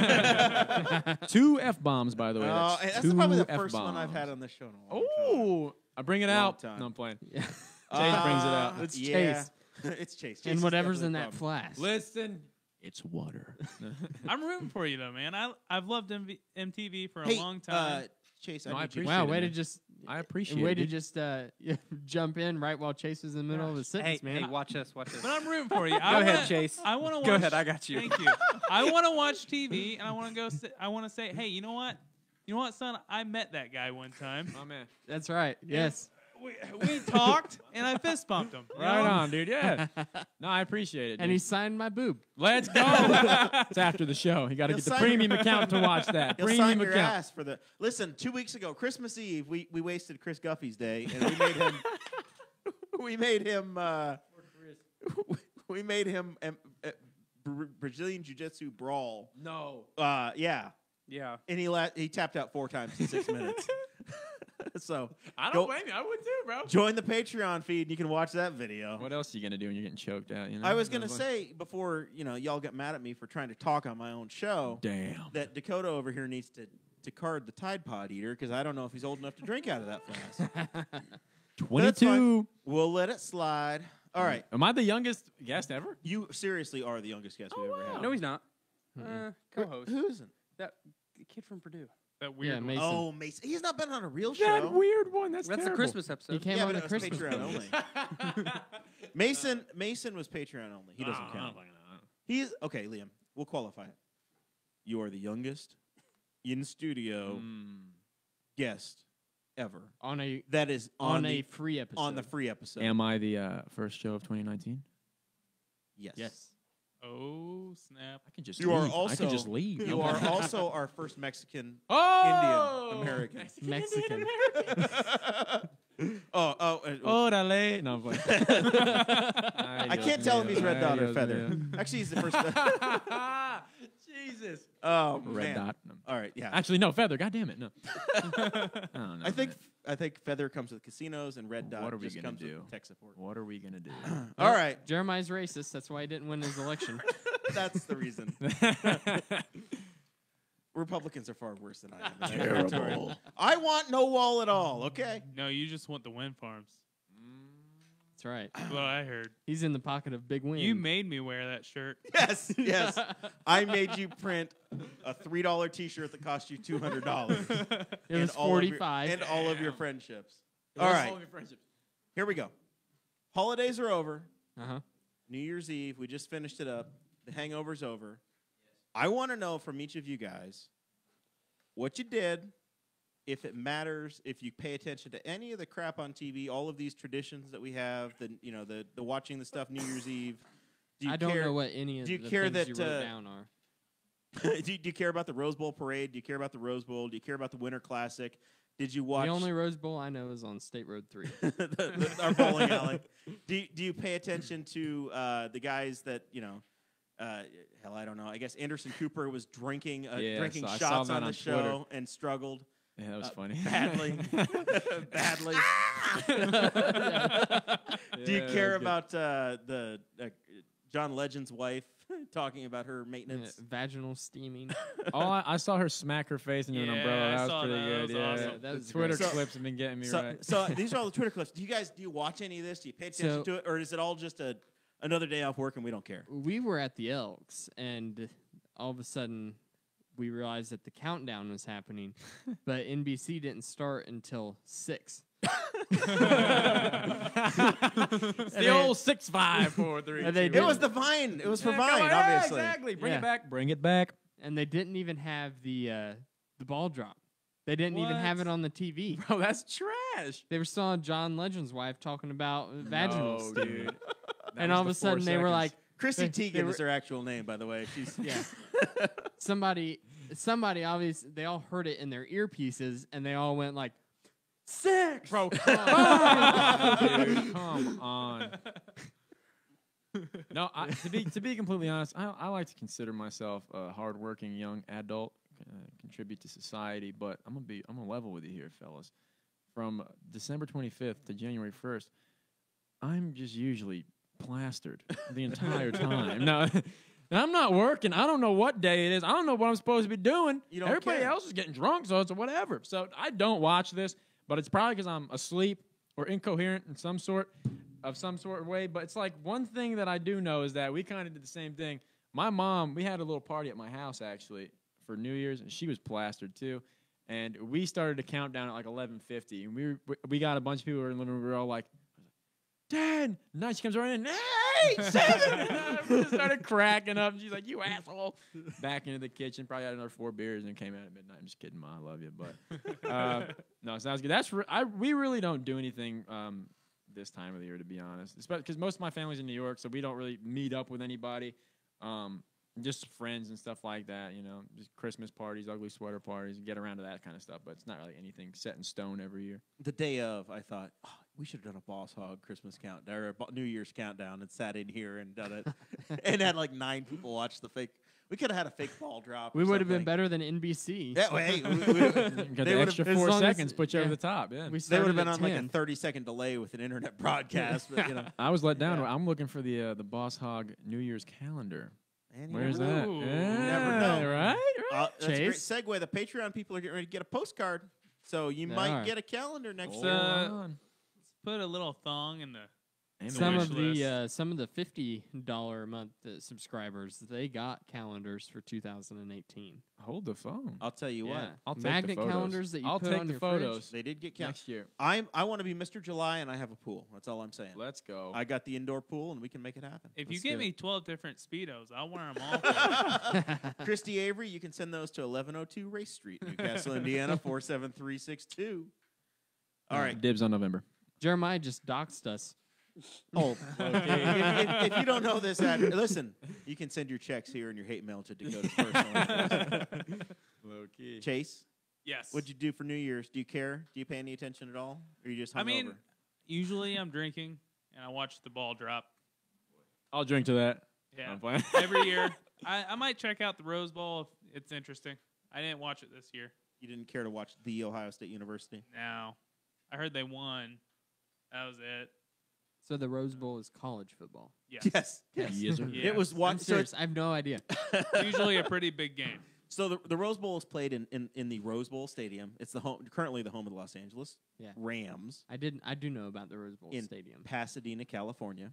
playing. Two F bombs, by the way. Oh, That's, and that's two probably the F-bombs. first one I've had on this show in a long time. Oh, I bring it Long out. time. No, I'm playing. Yeah. Chase brings it out. Uh, It's yeah. Chase. It's Chase. Chase And is whatever's in definitely that a problem. flask. Listen, it's water. I'm rooting for you though, man. I I've loved M V- M T V for a Hey, long time. Uh, Chase, I No, I need you. appreciate Wow, it, way to man. just I appreciate way it. to dude. just uh, jump in right while Chase is in the middle of a sentence, Hey, man. hey, watch this, watch this. but I'm rooting for you. I Go wanna, ahead, Chase. I want to watch. Go ahead, I got you. Thank you. I want to watch T V, and I want to go. Sit, I want to say, hey, you know what? You know what, son? I met that guy one time. Oh, man. That's right. Yes. We, we talked, and I fist bumped him. you Right know? on, dude. Yeah. No, I appreciate it. And dude. he signed my boob. Let's go. It's after the show. You got to He'll get the sign premium your- account to watch that. He'll Premium sign your account. ass for the. Listen, two weeks ago, Christmas Eve, we, we wasted Chris Guffey's day, and we made him. we made him. Uh, we made him um, uh, Bra- Brazilian Jiu-Jitsu brawl. No. Uh, yeah, Yeah. and he la- he tapped out four times in six minutes. So I don't Go- blame you. I would too, bro. join the Patreon feed, and you can watch that video. What else are you going to do when you're getting choked out? You know? I was gonna Like, say before you know y'all got mad at me for trying to talk on my own show Damn. that Dakota over here needs to to card the Tide Pod eater because I don't know if he's old enough to drink out of that flask. That's fine. twenty-two. We'll let it slide. All right, Am I the youngest guest ever? you seriously are the youngest guest we've ever had. No, he's not. Mm-mm. Uh, co-host. Who isn't? That kid from Purdue. That weird. Yeah, one. Mason. Oh, Mason. He's not been on a real That show. weird one. That's That's the terrible. Christmas episode. He came Yeah, on but the it was Christmas Patreon episode. only. Mason Mason was Patreon only. He doesn't Oh, count. no, no, no. He's okay, Liam. We'll qualify it. You are the youngest in studio Mm. guest ever. on a That is on, on, the, a free episode. on the free episode. Am I the uh, first show of twenty nineteen? yes. Yes. Oh snap! I can just You leave. are I also- can just leave. You are also our first Mexican. oh! Indian American. Mexican. oh, oh. Uh, Orale. No, I'm playing. I can't tell him he's Red Dot or Feather. Actually, he's the first. Jesus. oh, Red man. Dot. No. All right, yeah. Actually, no, Feather. God damn it. No. I don't know. I think man. I think Feather comes with casinos and Red Dot What are we just gonna comes do? with tech support. What are we going to do? All right, Jeremiah's racist. That's why he didn't win his election. that's the reason. Republicans are far worse than I am. in that Terrible. territory. I want no wall at all. Okay. No, you just want the wind farms. That's right. That's what I heard. He's in the pocket of Big Win. You made me wear that shirt. Yes, yes. I made you print a three dollar T-shirt that cost you two hundred dollars. It was forty-five. And all of your friendships. It All was right, all of your friendships. here we go. Holidays are over. Uh-huh. New Year's Eve, we just finished it up. The hangover's over. I want to know from each of you guys what you did, if it matters, if you pay attention to any of the crap on T V, all of these traditions that we have, the you know the the watching the stuff New Year's Eve. Do you I don't care, know what any of do you the care things that, you wrote uh, down are. do, you, do you care about the Rose Bowl parade? Do you care about the Rose Bowl? Do you care about the Winter Classic? Did you watch? The only Rose Bowl I know is on State Road three. the, the, our bowling alley. Do you, do you pay attention to uh, the guys that you know? Uh, hell, I don't know. I guess Anderson Cooper was drinking uh, Yeah, drinking so I saw shots that on the on show and struggled Yeah, that was uh, funny. badly. badly. Do you Yeah, care that was good. about uh, the uh, John Legend's wife talking about her Yeah, maintenance? vaginal steaming. Oh, I, I saw her smack her face into an Yeah, umbrella. I That was saw pretty that. good. That was yeah, awesome. That the was Twitter great. So- clips have been getting me So, right. so these are all the Twitter clips. Do you guys do you watch any of this? Do you pay attention So- to it, or is it all just a another day off work and we don't care? We were at the Elks, and all of a sudden, we realized that the countdown was happening, but N B C didn't start until six. It's the old six five four three. And they two, It did- was the Vine. It was for Yeah, come Vine, on, yeah, obviously. exactly. Bring Yeah. it back. Bring it back. And they didn't even have the uh, the ball drop. They didn't even have What? it on the T V. Bro, that's trash. They were still on John Legend's wife talking about vaginal No, steaming. dude. That And was all of the a sudden, four they were seconds. like, Chrissy They- they Teigen were- is her actual name, by the way. She's yeah. somebody, somebody obviously, they all heard it in their earpieces, and they all went like, six! Bro, come on, dude. Come on. No, I, to be to be completely honest, I, I like to consider myself a hardworking young adult, uh, contribute to society. But I'm gonna be I'm gonna level with you here, fellas. From December twenty-fifth to January first, I'm just usually plastered the entire time. No. And I'm not working. I don't know what day it is. I don't know what I'm supposed to be doing. You don't Everybody care. else is getting drunk, so it's whatever. So I don't watch this, but it's probably because I'm asleep or incoherent in some sort of some sort of way. But it's like one thing that I do know is that we kind of did the same thing. My mom, we had a little party at my house actually for New Year's, and she was plastered too. And we started a countdown at like eleven fifty, and we were, we got a bunch of people who were in the living room. We were all like, Dad! And now she comes running in, eight, seven! And we just started cracking up. And she's like, you asshole. Back into the kitchen, probably had another four beers and came out at midnight. I'm just kidding, Ma. I love you. But uh, no, sounds good. That's re- I, we really don't do anything um, this time of the year, to be honest. Because most of my family's in New York, so we don't really meet up with anybody. Um, just friends and stuff like that, you know, just Christmas parties, ugly sweater parties, get around to that kind of stuff. But it's not really anything set in stone every year. the day of. I thought oh, we should have done a Boss Hog Christmas countdown or a Bo- New Year's countdown and sat in here and done it, and had like nine people watch the fake. We could have had a fake ball drop. We or would have been something. better than N B C. Yeah, well, hey, we, we, Got They the would've- extra as four long as- seconds, put you yeah. over the top. Yeah. We they would started have been at on like a ten. thirty second delay with an internet broadcast. But, you know, I was let down. Yeah. I'm looking for the uh, the Boss Hog New Year's calendar. man, you Where's never that? know. Ooh. Yeah, never know. Right? Uh, that's a great Chase? segue. The Patreon people are getting ready to get a postcard, so you They might are. get a calendar next Hold year. uh, on. Put a little thong in the. And the Some wish of wish the list. uh, some of the fifty dollar a month uh, subscribers, they got calendars for two thousand eighteen. Hold the phone. I'll tell you Yeah, what, I'll take the magnet photos. calendars that you I'll put take on the your fridge. photos they did get calendars. next year. I'm I want to be Mister July, and I have a pool. That's all I'm saying. Let's go. I got the indoor pool, and we can make it happen. If you Let's give do me it. twelve different Speedos, I'll wear them all. For you. Christy Avery, you can send those to eleven oh two Race Street, Newcastle, Indiana, four seven three six two. All right. Dibs on November. Jeremiah just doxed us. Oh, okay. if, if, if you don't know this, ad- listen, you can send your checks here and your hate mail to Dakota's personal address. Low key. Chase, Yes. what'd you do for New Year's? Do you care? Do you pay any attention at all? Or are you just hungover? I mean, usually I'm drinking and I watch the ball drop. I'll drink to that. Yeah. I'm playing. Every year. I, I might check out the Rose Bowl if it's interesting. I didn't watch it this year. you didn't care to watch the Ohio State University. No. I heard they won. That was it. So the Rose Bowl is college football. Yes. Yes. Yes, sir. Yeah. It was I'm one. So, serious. I have no idea. It's usually a pretty big game. so the, the Rose Bowl is played in, in, in the Rose Bowl Stadium. It's the home, currently the home of the Los Angeles Yeah. Rams I didn't. I do know about the Rose Bowl In stadium. Pasadena, California.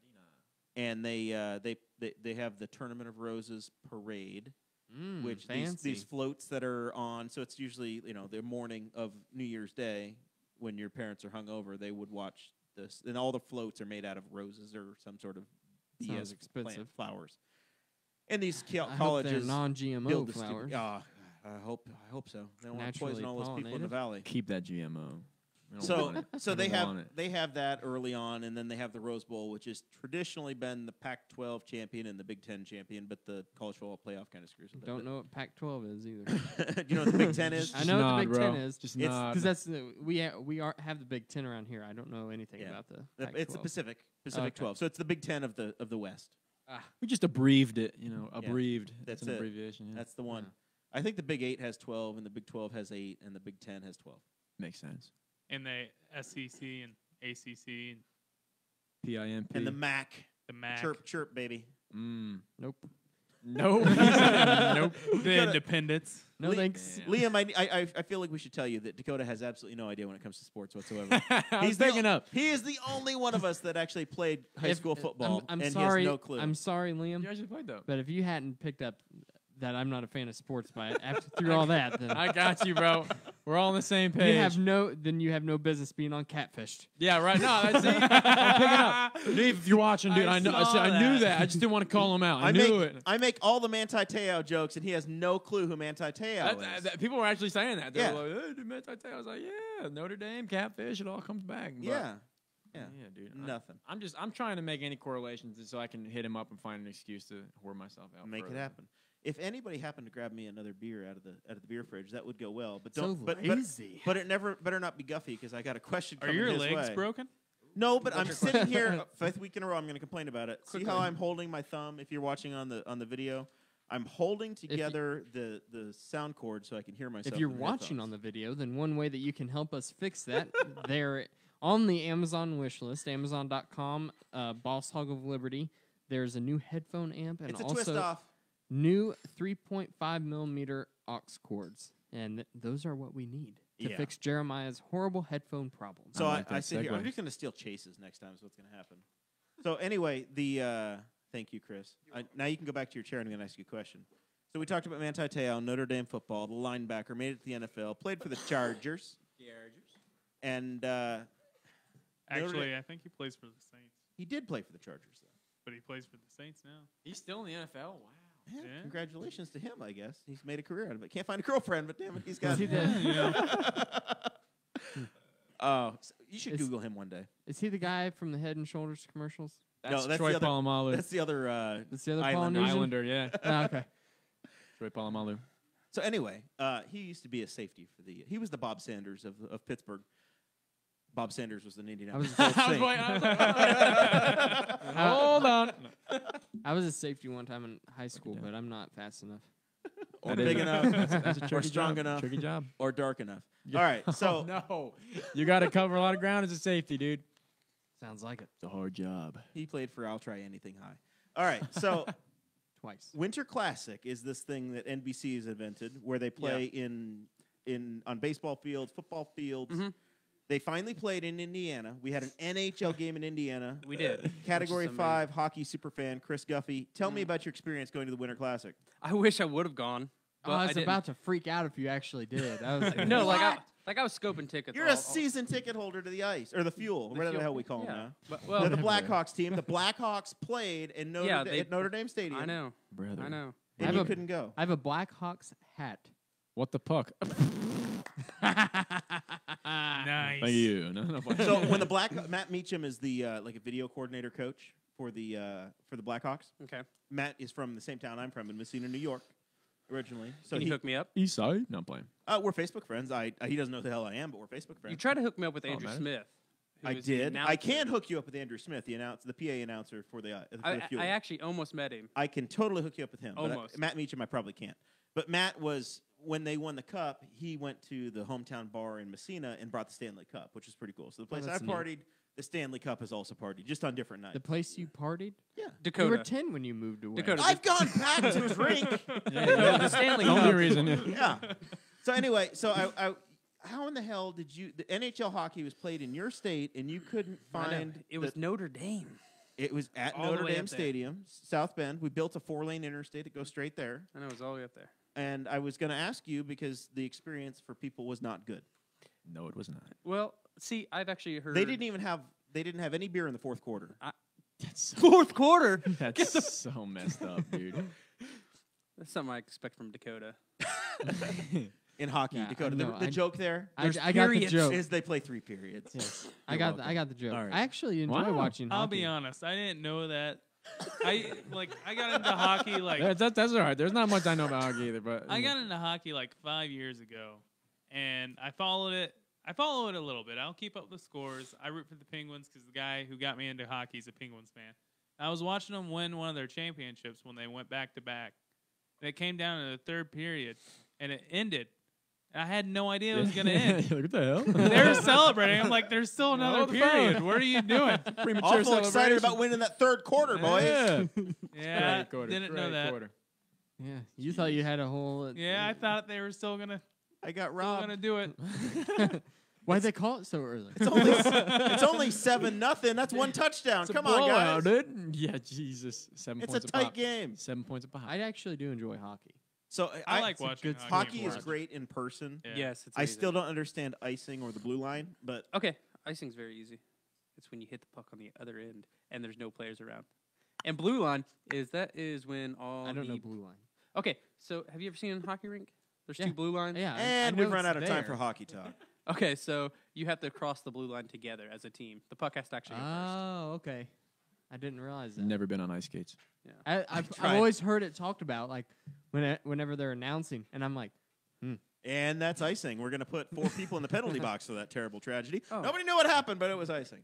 And they, uh, they they they have the Tournament of Roses parade, Mm, which these, fancy. these floats that are on. So it's usually you know the morning of New Year's Day when your parents are hungover. They would watch this, and all the floats are made out of roses or some sort of B Sounds S expensive. plant flowers. And these co- I hope they're colleges non-G M O build the stu- flowers. Ah, I hope I hope so. They don't want to Naturally poison all those people in the pollinated. valley. Keep that G M O. We don't So, want it. so We they don't have want it. they have that early on, and then they have the Rose Bowl, which has traditionally been the Pac twelve champion and the Big Ten champion, but the college football playoff kind of screws with Don't it. know what Pac twelve is either. Do you know what the Big Ten is? I Just know what nod, the Big bro. Ten is. Just It's- nod. Because that's the, we ha- we are have the Big Ten around here. I don't know anything Yeah. about the. The- Pac it's the twelve. Pacific Pacific Okay. twelve. So it's the Big Ten of the of the West. We just abbreviated it, you know, Yeah. abbreviated. That's It's an it. abbreviation. Yeah. That's the one. Yeah. I think the Big Eight has twelve, and the Big twelve has eight, and the Big Ten has twelve. Makes sense. And the S E C and A C C and P I M P. And the M A C, the M A C. chirp chirp baby. Mm. Nope. Nope. nope. The Independents. No Le- thanks. Liam, I, I I feel like we should tell you that Dakota has absolutely no idea when it comes to sports whatsoever. I was the picking o- up. He is the only one of us that actually played high If- school uh, football, I'm, I'm and sorry. he has no clue. I'm sorry, Liam. You actually played though. But if you hadn't picked up that I'm not a fan of sports by after through all that, then I got you, bro. We're all on the same page. you have no then you have no business being on Catfished. Yeah, right. No, that's it. I'm picking up. Dave, if you're watching, dude, I, I know. I, saw said, I knew that. that. I just didn't want to call him out. I, I knew make it. I make all the Manti Te'o jokes, and he has no clue who Manti Te'o That, is. that, that- people were actually saying that. They Yeah. were like, hey, dude, man, I tell you. I was like, yeah, Notre Dame, Catfish, it all comes back. But- yeah, yeah, Yeah, dude. I- nothing. I'm just, I'm trying to make any correlations so I can hit him up and find an excuse to whore myself out. Make it further. happen. If anybody happened to grab me another beer out of the out of the beer fridge, that would go well. But So don't. but, but lazy. but it never better not be Guffey because I got a question Are coming your his legs way. broken? No, but I'm your sitting here fifth week in a row. I'm going to complain about it. See how Quickly. I'm holding my thumb? If you're watching on the on the video, I'm holding together the the sound cord so I can hear myself. If you're in the watching headphones. on the video, then one way that you can help us fix that, they're on the Amazon wish list, amazon dot com, uh, Boss Hog of Liberty. There's a new headphone amp and it's a also twist off. new three point five millimeter aux cords, and th- those are what we need to Yeah. fix Jeremiah's horrible headphone problem. So I I, like I, that sit here. I'm segue. just going to steal Chase's next time. Is what's going to happen. So anyway, the uh, thank you, Chris. I, now you can go back to your chair, and I'm going to ask you a question. So we talked about Manti Te'o, Notre Dame football, the linebacker, made it to the N F L, played for the Chargers, and uh, Notre Actually, Dame- I think he plays for the Saints, he did play for the Chargers, though. but he plays for the Saints now. He's still in the N F L. Wow. Yeah, Yeah. Congratulations to him, I guess. He's made a career out of it. Can't find a girlfriend, but damn it, he's got. Is he the- Oh, so you should Is- Google him one day. Is he the guy from the Head and Shoulders commercials? That's, that's Troy the other- Polamalu. That's the other. Uh, That's the other Islander. Polynesian? Islander, yeah. Ah, okay. Troy Polamalu. so anyway, uh, he used to be a safety for the. He was the Bob Sanders of of Pittsburgh. Bob Sanders was an I Indianapolis was, Colts I was Saint. waiting- I was like, Hold on. I was a safety one time in high school, down. but I'm not fast enough. Or That is big a- enough, That's, that's a or tricky strong job. enough, Tricky job. or dark enough. All right, so no, you got to cover a lot of ground as a safety, dude. Sounds like it. It's a hard job. he played for I'll Try Anything High. All right, so Twice. Winter Classic is this thing that N B C has invented where they play in in on baseball fields, football fields. Mhm. They finally played in Indiana. We had an N H L game in Indiana. We did. Category Which is five hockey superfan Chris Guffey. Tell me Mhm. about your experience going to the Winter Classic. I wish I would have gone. But Oh, I I was didn't. about to freak out if you actually did. I was like, No, like I, What? like I was scoping tickets. You're all- a all- season ticket holder to the ice or the fuel, the whatever the fuel- hell we call yeah. them now. But, Well, well, the Brother. Blackhawks team. The Blackhawks played in Notre, Yeah, Da- they- at Notre Dame Stadium. I know. Brother. I know. And I you have a- couldn't go. I have a Blackhawks hat. What the puck? Nice. Thank you. No, no, So when the Black Matt Meacham is the uh, like a video coordinator coach for the uh, for the Blackhawks. Okay. Matt is from the same town I'm from in Messina, New York, originally. So Can he, you hook me up? East side? No, I'm playing. uh, we're Facebook friends. I uh, he doesn't know who the hell I am, but we're Facebook friends. You tried to hook me up with Oh, Andrew man. Smith. who I is the did. I announcer. can hook you up with Andrew Smith, the announce the P A announcer for the, uh, for I, the fuel. I actually almost met him. I can totally hook you up with him. but I- Almost. Matt Meacham, I probably can't. But Matt was when they won the cup. He went to the hometown bar in Messina and brought the Stanley Cup, which is pretty cool. So the place that's I neat. partied, the Stanley Cup has also partied, just on different nights. The place you partied? yeah. You Dakota. were ten when you moved away. Dakota. I've gone back to drink. No, the Stanley The only Cup. reason. Yeah. So anyway, so I, I, how in the hell did you? The N H L hockey was played in your state, and you couldn't I know. find. It was the- Notre Dame. It was at all the Notre way Dame up there. Stadium, South Bend. We built a four-lane interstate that goes straight there. I know it was all the way up there. And I was going to ask you because the experience for people was not good. No, it was not. Well, see, I've actually heard. They didn't even have. They didn't have any beer in the fourth quarter. That's so, Fourth quarter. that's so messed up, dude. That's something I expect from Dakota. in hockey, Yeah, I Dakota. The, know, the I- joke there I, There's I got the periods. joke. is they play three periods. Yes. I You're got the, welcome. I got the joke. All right. I actually enjoy Wow. watching I'll hockey. be honest. I didn't know that. I like. I got into hockey like. That, that, that's all right. There's not much I know about hockey either, but I got into hockey like five years ago, and I followed it. I follow it a little bit. I don't keep up with the scores. I root for the Penguins because the guy who got me into hockey is a Penguins fan. I was watching them win one of their championships when they went back to back. And it came down to the third period, and it ended. And I had no idea it was going to end. Like, what the hell? They were celebrating. I'm like, there's still another Hold the period. phone. What are you doing? Premature Awful excited celebration. about winning that third quarter, boys. Yeah. Yeah, Great quarter, didn't know great that. quarter. Yeah, you thought you had a whole. Yeah, I thought they were still gonna I got still robbed. gonna do it. Why'd they call it so early? It's only it's only seven nothing. That's one touchdown. It's a Come on, blowout, guys. dude. Yeah, Jesus. Seven It's a points tight pop. game. Seven points a pop. I actually do enjoy hockey. So I, I, like watching good hockey. hockey in is person. great in person. Yeah. Yes, it's I amazing. still don't understand icing or the blue line, but Okay, icing's very easy. It's when you hit the puck on the other end and there's no players around. And blue line is that is when all I don't the know blue line. Okay, so have you ever seen a hockey rink? There's Yeah. two blue lines. Yeah, I- I and know we've run it's out of time there. for hockey talk. Okay, so you have to cross the blue line together as a team. The puck has to actually go first. Oh, okay. I didn't realize that. Never been on ice skates. I, I've, I've tried. always heard it talked about, like when it, whenever they're announcing, and I'm like, And that's icing. We're going to put four people in the penalty box for that terrible tragedy. Oh. Nobody knew what happened, but it was icing.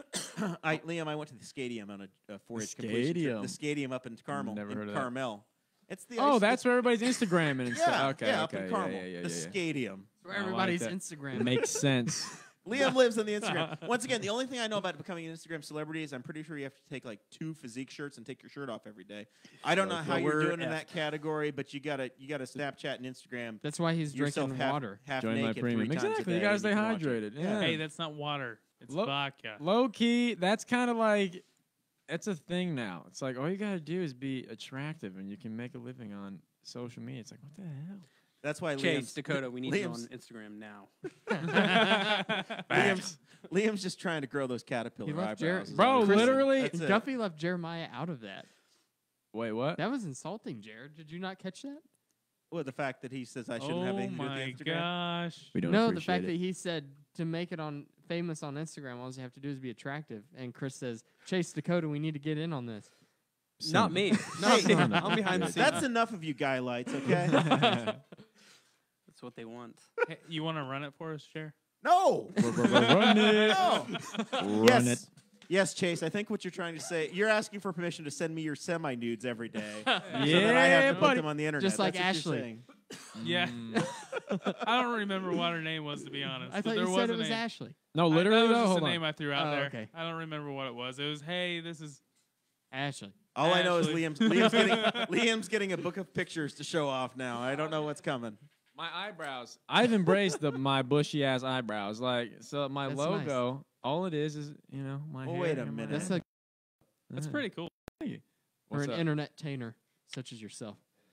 I, Liam, I went to the stadium on a, a four-H completion trip. Stadium? The stadium up in Carmel. Never in heard of that. Carmel. It's the Oh, ice- that's where everybody's Instagramming and yeah, stuff. Okay, yeah, up okay, in yeah, Carmel. yeah, yeah, the yeah, yeah. stadium. where I like everybody's that. Instagram. Makes sense. Liam lives on the Instagram. Once again, the only thing I know about becoming an Instagram celebrity is I'm pretty sure you have to take like two physique shirts and take your shirt off every day. I don't know Well, how you're we're doing in F. that category, but you gotta you gotta Snapchat and Instagram That's why he's yourself drinking half, water. half Join my naked premium. three times a Exactly. day. You gotta and stay can watch it. hydrated. Yeah. Hey, that's not water. It's Lo- vodka. Low key, that's kind of like it's a thing now. It's like all you gotta do is be attractive, and you can make a living on social media. It's like what the hell? That's why Chase, Liam's, Dakota, we need you on Liam's, Instagram now. Liam's, Liam's just trying to grow those caterpillar He left Jer- eyebrows. is Bro, all he's doing. literally- That's it. Guffey left Jeremiah out of that. Wait, what? That was insulting, Jared. Did you not catch that? Well, the fact that he says I shouldn't have Oh anything to do my with the Instagram. gosh. We don't No, the appreciate fact it. that he said to make it on famous on Instagram, all you have to do is be attractive. And Chris says, Chase Dakota, we need to get in on this. Not me. Hey, No, I'm behind the scenes. That's enough of you guy lights, okay? That's what they want. Hey, you want to run it for us, Chair? no. Run it. No. Run yes. it. Yes, Chase. I think what you're trying to say, you're asking for permission to send me your semi nudes every day, Yeah, so that I have to put buddy. them on the internet. Just like That's what you're Ashley. saying. Yeah. Mm. I don't remember what her name was, to be honest. I but thought there you was said a it was name. Ashley. No, I- literally that was though. just Hold the on. name I threw out Oh, there. okay. I don't remember what it was. It was, hey, this is. Ashley. All I know is Ashley. Liam's, Liam's, getting, Liam's getting a book of pictures to show off now. I don't know what's coming. My eyebrows. I've embraced the my bushy ass eyebrows. Like so, my That's logo. All it is is you know my. Well, hair wait a and my- minute. That's a, That's Yeah. pretty cool. or What's an up? internet tainer, such as yourself.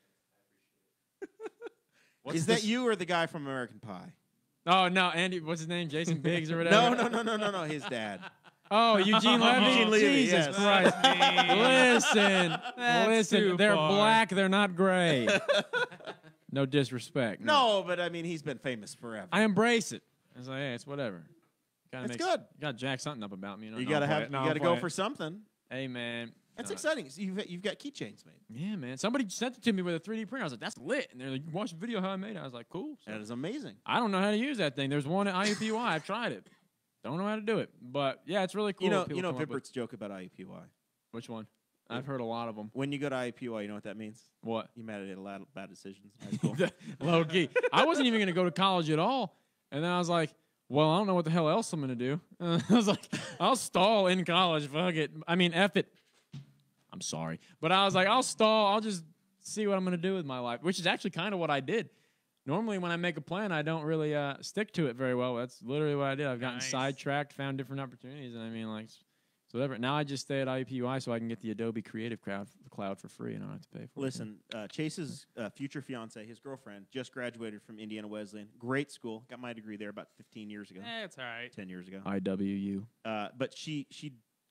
What's is this? that you or the guy from American Pie? Oh no, Andy. What's his name? Jason Biggs or whatever. No, no, no, no, no, no. His dad. Oh, Eugene Levy. Eugene Levy, Jesus yes. Christ. Listen, That's listen. too They're far. black. They're not gray. No disrespect. No, but I mean, he's been famous forever. I embrace it. I was like, hey, it's whatever. Gotta It's make- good. Got to jack something up about me. You, know? You No, gotta I'm have. playing. No, you I'm gotta go playing. for something. Hey man, That's no. exciting. So you've you've got keychains made. Yeah, man. Somebody sent it to me with a three D printer. I was like, that's lit. And they're like, watch the video how I made it. I was like, cool. So That is amazing. I don't know how to use that thing. There's one at I U P Y. I've tried it. Don't know how to do it. But yeah, it's really cool. You know, what people you know come up with. Vippert's joke about I U P Y. Which one? I've heard a lot of them. When you go to I U P Y, you know what that means? What? You made a lot of bad decisions in high school. Low key. I wasn't even going to go to college at all. And then I was like, well, I don't know what the hell else I'm going to do. Uh, I was like, I'll stall in college. Fuck it. I mean, F it. I'm sorry. But I was like, I'll stall. I'll just see what I'm going to do with my life, which is actually kind of what I did. Normally, when I make a plan, I don't really uh, stick to it very well. That's literally what I did. I've gotten Nice. sidetracked, found different opportunities, and I mean, like, so whatever. Now I just stay at I U P U I so I can get the Adobe Creative Cloud, cloud for free and I don't have to pay for it. Listen, uh, Chase's uh, future fiance, his girlfriend, just graduated from Indiana Wesleyan. Great school. Got my degree there about fifteen years ago, Eh, it's all right. ten years ago. I W U. Uh, but she she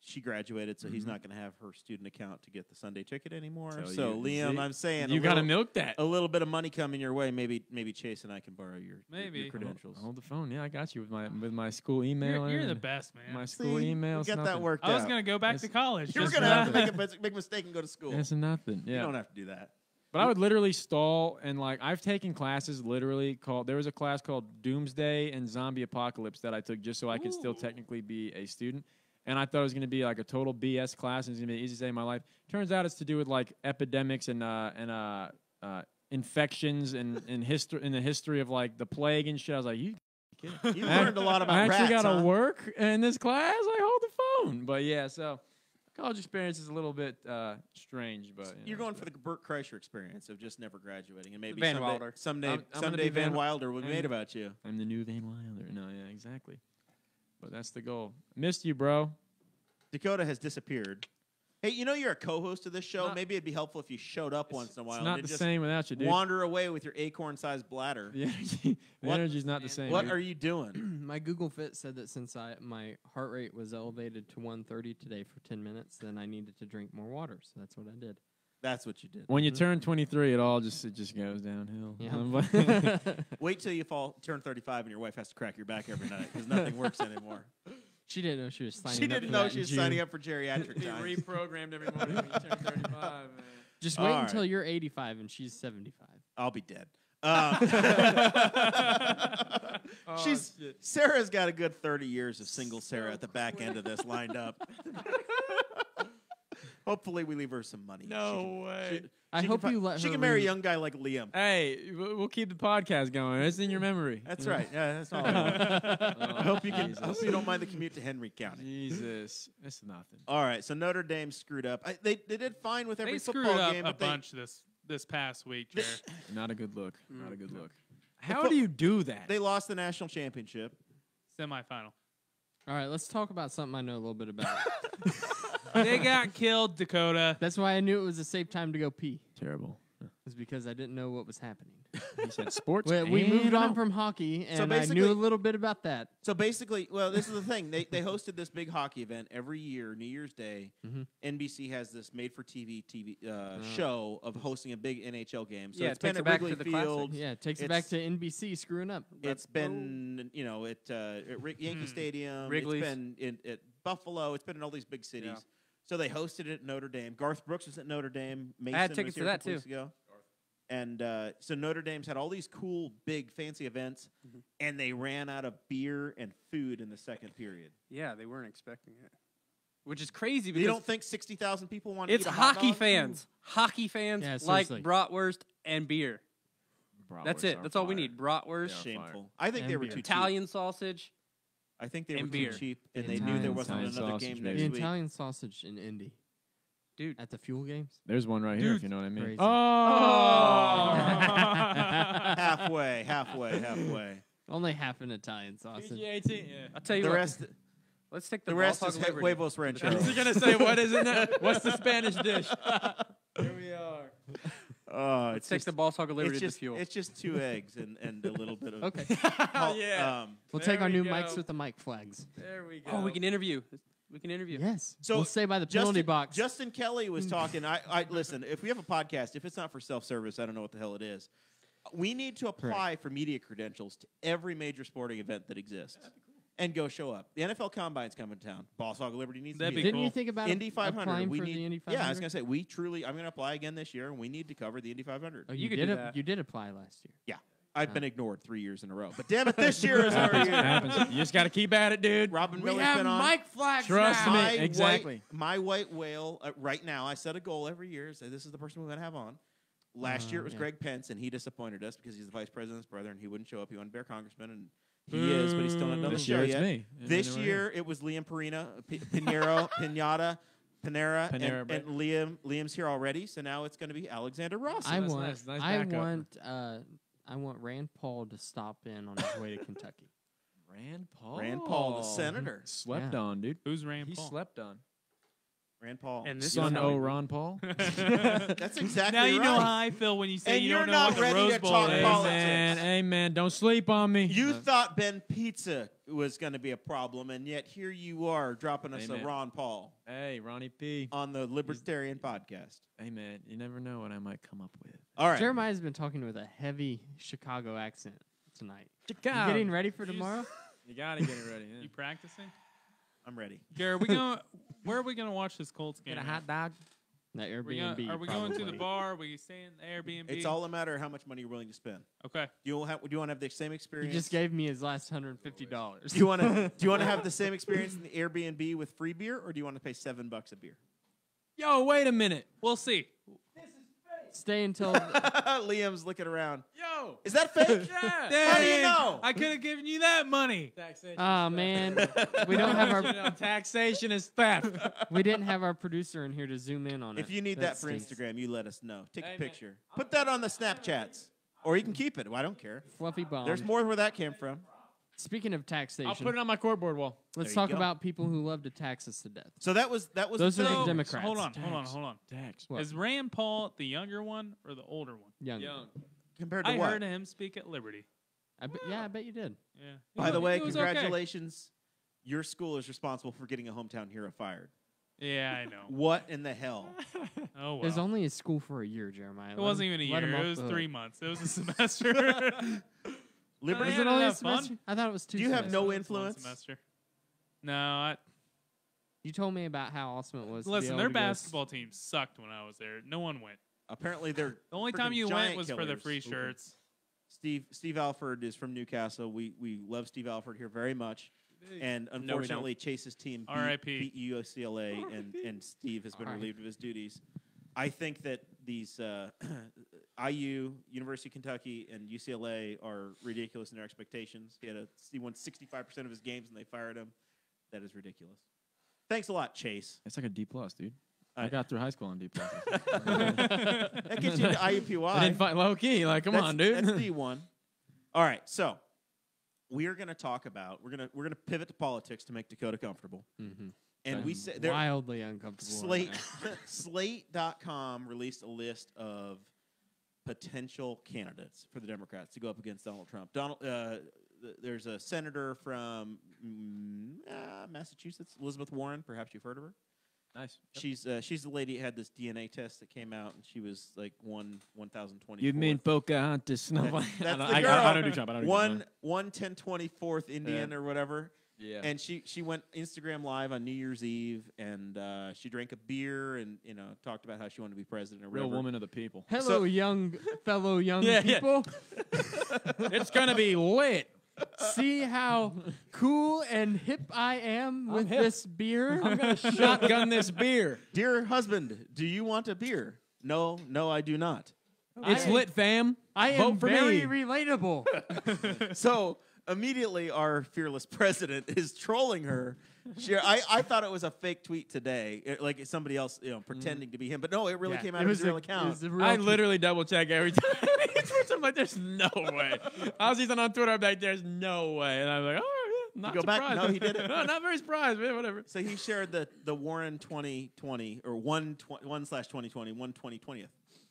she graduated, so Mm-hmm. he's not going to have her student account to get the Sunday ticket anymore. So So, you- Liam, see? I'm saying You a got to little, milk that. a little bit of money coming your way. Maybe maybe Chase and I can borrow your, Maybe. your credentials. Hold the phone. Yeah, I got you with my with my school email. You're, you're the and best, man. My school See, email. we it's got that nothing. worked I was out. gonna go back It's- to college. You were just going to for have to that. make a, make a mistake and go to school. It's nothing. You Yeah. don't have to do that. But I would literally stall and like I've taken classes literally called there was a class called Doomsday and Zombie Apocalypse that I took just so I could still technically be a student. And I thought it was going to be like a total B S class and it was going to be the easiest day of my life. Turns out it's to do with like epidemics and uh and uh, uh infections and and history in the history of like the plague and shit. I was like, you kidding? You I- learned a lot about I actually rats, got to huh? work in this class. Like hold the phone. But yeah, so college experience is a little bit uh strange, but you You're know, going for the Burt Kreischer experience of just never graduating, and maybe Van someday, Wilder. someday, I'm- I'm gonna someday be Van Van- Wilder will be I'm- made about you. I'm the new Van Wilder. No, yeah, exactly. But that's the goal. Missed you, bro. Dakota has disappeared. Hey, you know you're a co-host of this show. Not- Maybe it'd be helpful if you showed up once in a while. It's and not didn't the just same without you, dude. wander away with your acorn-sized bladder. The energy, the What- energy's not the same. What dude. are you doing? My Google Fit said that since I my heart rate was elevated to one thirty today for ten minutes, then I needed to drink more water. So that's what I did. That's what you did. When you turn twenty-three, it all just it just goes downhill. Yeah. Wait till you fall, turn thirty-five, and your wife has to crack your back every night because nothing works anymore. She didn't know she was signing She up didn't for know that she in was June. signing up for geriatric Be time. reprogrammed every morning when you turn thirty-five, man. Just All wait right. until you're eighty-five and she's seventy-five. I'll be dead. Uh, Oh, she's shit. Sarah's got a good thirty years of single Sarah at the back end of this lined up. Hopefully, we leave her some money. No way. She, she, I she hope can, you fi- let She her can marry a read- young guy like Liam. Hey, we'll we'll keep the podcast going. It's in your memory. That's you know? right. Yeah, that's all. I want. Oh, I hope you can. I hope Jesus. you don't mind the commute to Henry County. Jesus, it's nothing. All right, so Notre Dame screwed up. I, they they did fine with every They football screwed up game, a but they, bunch this this past week, They- Jer. Not a good look. Not a good look. The How fo- do you do that? they lost the national championship. Semifinal. All right, let's talk about something I know a little bit about. They got killed, Dakota. That's why I knew it was a safe time to go pee. Terrible. Is because I didn't know what was happening. He said sports. we, we and moved on out. from hockey, and So I basically- knew a little bit about that. So basically, well, this is the thing. They they hosted this big hockey event every year, New Year's Day. Mhm. N B C has this made-for-T V T V uh, Uh. show of hosting a big N H L game. So Yeah, it's it takes been it at back to Wrigley the classic. Field. Yeah, it takes it back It's- to N B C screwing up. It's been, you know, at, uh, at Ri- Yankee Hmm. Stadium. Wrigley's. It's been in, at Buffalo. It's been in all these big cities. Yeah. So they hosted it at Notre Dame. Garth Brooks was at Notre Dame. Mason had was tickets here to a that, couple too. weeks ago. And uh, so Notre Dame's had all these cool, big, fancy events, Mhm. and they ran out of beer and food in the second period. Yeah, they weren't expecting it, which is crazy because You don't think sixty thousand people want to it's eat a hot hockey dog? fans. Hockey fans Yeah, like seriously. bratwurst and beer. That's Bratwursts it. are That's all we fire. need. Bratwurst, Yeah. Shameful. I think they And were beer. too cheap. Italian sausage. I think they were and too beer. cheap, The and they knew there Italian wasn't Italian another sausage, game baby. next The week. Italian sausage in Indy Dude. at the fuel games. There's one right here, if Dude. you know what I mean. Crazy. Oh. halfway, halfway, halfway. Only half an Italian sausage. P G eighteen. Yeah. I'll tell you The what. rest, Let's take the, the rest Ball is Hog he- Liberty. huevos rancheros. Is he gonna say what is in that? What's the Spanish dish? Here we are. Oh, Let's it's take just, the Balls Hog Liberty it's to just, fuel. it's just two eggs and, and a little bit of Okay. hot- yeah. um, We'll There take our we new go. mics with the mic flags. There we go. Oh, we can interview. We can interview. Yes. So, we'll say by the penalty Justin, box. Justin Kelly was talking. I, I listen. If we have a podcast, if it's not for self-service, I don't know what the hell it is. We need to apply for media credentials to every major sporting event that exists, and go show up. The N F L Combine's coming to town. Boss Hog of Liberty needs That'd to be be Didn't cool. you think about Indy five hundred. applying We for need. the Indy five hundred? Yeah, I was gonna say we truly. I'm gonna apply again this year, and we need to cover the Indy five hundred. Oh, you, You could did do a- that. You did apply last year. Yeah, I've Oh. been ignored three years in a row. But damn it, this year is our happens. year. happens. You just got to keep at it, dude. Robin We Miller's have been on. mic flags Trust now. me. my exactly. White, my white whale uh, right now. I set a goal every year. Say this is the person we're gonna have on. Last Uh, year it was yeah. Greg Pence, and he disappointed us because he's the vice president's brother, and he wouldn't show up. He wanted to be our congressman, and he is, but he's still not done the This show year it's yet. me. And This then we're year it was Liam Pineiro, P- Pineiro, Pinata, Panera, Panera and, Bread. and Liam. Liam's here already, so now it's going to be Alexander Ross. I that's want. nice. Nice I backup. want. Uh, I want Rand Paul to stop in on his way to Kentucky. Rand Paul. Rand Paul, the senator. Slept Yeah. on, dude. Who's Rand He Paul? slept on. Rand Paul. And this Son is how O we- Ron Paul. That's exactly Now you right. know how I feel when you say And you you're don't know not what the ready Rose to Bowl talk is. politics. Amen. Amen. Don't sleep on me. You Uh, thought Ben Pizza was going to be a problem, and yet here you are dropping us Amen. a Ron Paul Hey, Ronnie P. on the Libertarian podcast. Hey, man, you never know what I might come up with. All right. Jeremiah's been talking with a heavy Chicago accent tonight. You Chicago. getting ready for Jeez. tomorrow? You gotta get it ready. You Yeah. practicing? I'm ready. Gary, are we going? Where are we going to watch this Colts game? Get a at? hot dog. That Are we, Airbnb. gonna, are we going to the probably. bar? Are we staying in the Airbnb? It's all a matter of how much money you're willing to spend. Okay. Do you have? Do you want to have the same He experience? just gave me his last hundred and fifty dollars. Do you want to? Do you want to have the same experience in the Airbnb with free beer, or do you want to pay seven bucks a beer? Yo, wait a minute. We'll see. Stay until Liam's looking around. Yo. Is that fake? Yeah. How do you Dang, know? I could have given you that money. Taxation. Oh man, we don't have our taxation is theft. we didn't have our producer in here to zoom in on it. If you need that, for stinks. Instagram, you let us know. Take Hey, a man. picture. Put that on the Snapchats, or you can keep it. I don't care. Fluffy bomb. There's more where that came from. Speaking of taxation, I'll put it on my cardboard wall. let's There you talk go. about people who love to tax us to death. So that was that was Those the are thing. the Democrats. Hold on, hold on, Tax. hold on. Tax. What? Is Rand Paul the younger one or the older one? Young. Young. compared to I what? heard him speak at Liberty. I bet, yeah, I bet you did. Yeah. By He the wa- way, he was okay. congratulations. Your school is responsible for getting a hometown hero fired. Yeah, I know. What in the hell? Oh It was well. only a school for a year, Jeremiah. It wasn't even a year. It was three months. It was a semester. Liberty. Was Yeah, it only a have fun. semester? I thought it was two. Do you have semesters. no It was one influence? semester. No, I, You told me about how awesome it was. to be listen. able Their to go s- basketball team sucked when I was there. No one went. Apparently, they're The only time freaking you giant went was for the killers. free shirts. Steve Steve Alford is from Newcastle. We we love Steve Alford here very much. And don't. unfortunately, Chase's team R I beat, P. beat U C L A, and, and Steve has been R I P. relieved of his duties. I think that these uh, I U, University of Kentucky, and U C L A are ridiculous in their expectations. He had a he won sixty-five percent of his games, and they fired him. That is ridiculous. Thanks a lot, Chase. It's like a D plus, dude. I- I got through high school on D plus. That gets you into I U P Y. I didn't fight low key. Like, come That's- on, dude. That's D one. All right, so we are going to talk about we're going to we're going to pivot to politics to make Dakota comfortable. Mhm. And I'm we say there, wildly uncomfortable. right Slate now. Slate dot com released a list of potential candidates for the Democrats to go up against Donald Trump. Donald, uh, th- there's a senator from mm, uh, Massachusetts, Elizabeth Warren. Perhaps you've heard of her. Nice. She's uh, she's the lady who had this D N A test that came out, and she was like one one thousand twenty. You mean Pocahontas? No, That's- I that's don't- the I, girl. I, I don't do Trump. I don't do one Trump. one ten twenty fourth Indian or whatever? Yeah. And she she went Instagram live on New Year's Eve, and uh, she drank a beer and you know talked about how she wanted to be president or Real whatever. woman of the people. Hello, So- young fellow young Yeah, yeah. people. It's gonna be lit. See how cool and hip I am with hip. this beer. I'm gonna shotgun this beer. Dear husband, do you want a beer? No, no, I do not. It's I- lit, fam. I am Vote for very me. relatable. So immediately, our fearless president is trolling her. She, I, I thought it was a fake tweet today, it- like somebody else you know pretending to be him, but no, it really Yeah, came out it of was his real a- account. it was a real I tweet. literally double check every time. I'm like, there's no way. I was using on Twitter. I'm like, there's no way. And I'm like, oh, yeah, not go back? surprised. No, he did it. no, not very surprised, man. Whatever. So he shared the the Warren twenty twenty or one tw- one slash twenty twenty one twenty twentieth.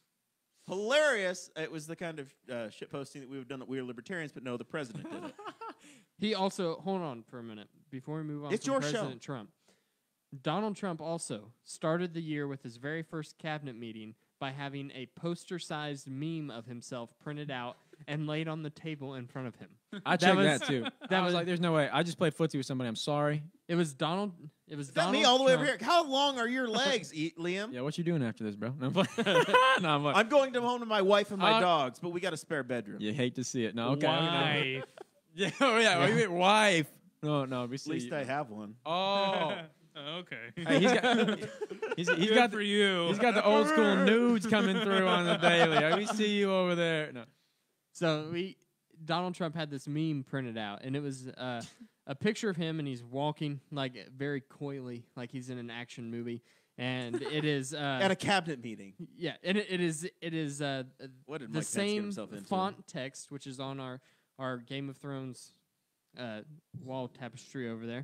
Hilarious! It was the kind of uh, shit posting that we would have done that we were libertarians, but no, the president did it. He also hold on for a minute before we move on. It's from your show. President Trump. Donald Trump also started the year with his very first cabinet meeting by having a poster-sized meme of himself printed out and laid on the table in front of him. I checked was- that too. that That was was- like, there's no way. I just played footsie with somebody. I'm sorry. It was Donald. It was Is that Donald me all the way over Trump. here? How long are your legs, e- Liam? Yeah, what you doing after this, bro? No, I'm playing. no, I'm like, I'm going to home to my wife and my Uh, dogs, but we got a spare bedroom. you hate to see it. No, okay. Why? Yeah, oh yeah. Oh, you meant wife. No, no. We At see. least I have one. Oh. Okay. Hey, he's got. He's, he's Good got for the, you. He's got the old school nudes coming through on the daily. Like, we see you over there. No. So we Donald Trump had this meme printed out, and it was uh, a picture of him, and he's walking like very coyly, like he's in an action movie, and it is uh, At a cabinet meeting. yeah, and it, it is it is uh, What did the Mike Pence get same himself into? font text, which is on our our Game of Thrones uh, wall tapestry over there,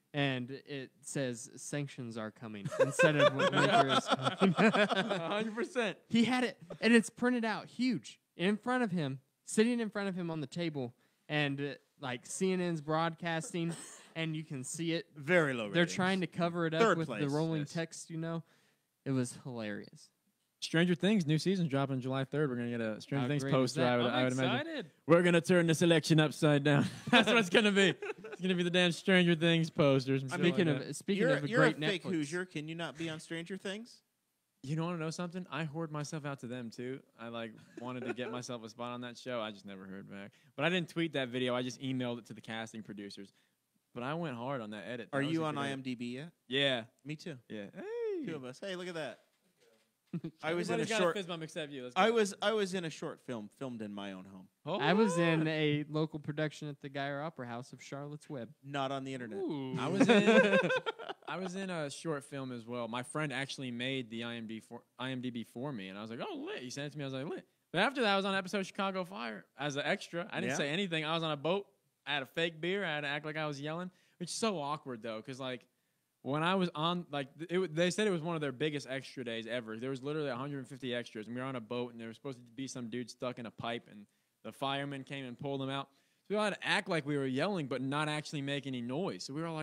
and it says sanctions are coming instead of winter is coming. one hundred percent. He had it, and it's printed out huge in front of him, sitting in front of him on the table, and uh, like C N N's broadcasting, and you can see it. Very low. They're ratings. trying to cover it up Third with place, the rolling yes. text, you know. It was hilarious. Stranger Things new season's dropping July third. We're gonna get a Stranger How Things great is poster. that? I would, I'm I would imagine. excited. We're gonna turn this election upside down. That's what it's gonna be. It's gonna be the damn Stranger Things posters. And shit Speaking like of that. speaking You're, of a you're a great fake Netflix, Hoosier. Can you not be on Stranger Things? You don't want to know something? I hoard myself out to them too. I like wanted to get myself a spot on that show. I just never heard back. But I didn't tweet that video. I just emailed it to the casting producers. But I went hard on that edit. Are That was you a on good edit. IMDb yet? Yeah. Me too. Yeah. Hey. Two of us. Hey, look at that. I was in a Everybody's got short. fist bump except you. Let's I go. was I was in a short film filmed in my own home, Oh, I was in a local production at the Geyer Opera House of Charlotte's Web. not on the internet. Ooh. I was in. I was in a short film as well. My friend actually made the I M D B for I M D B for me, and I was like, "Oh, lit!" He sent it to me. I was like, "Lit." But after that, I was on an episode of Chicago Fire as an extra. I didn't Yeah. say anything. I was on a boat. I had a fake beer. I had to act like I was yelling, which is so awkward though, because like when I was on, like it, w- they said it was one of their biggest extra days ever. There was literally one hundred fifty extras, and we were on a boat, and there was supposed to be some dude stuck in a pipe, and the firemen came and pulled him out. So we all had to act like we were yelling, but not actually make any noise. So we were all like.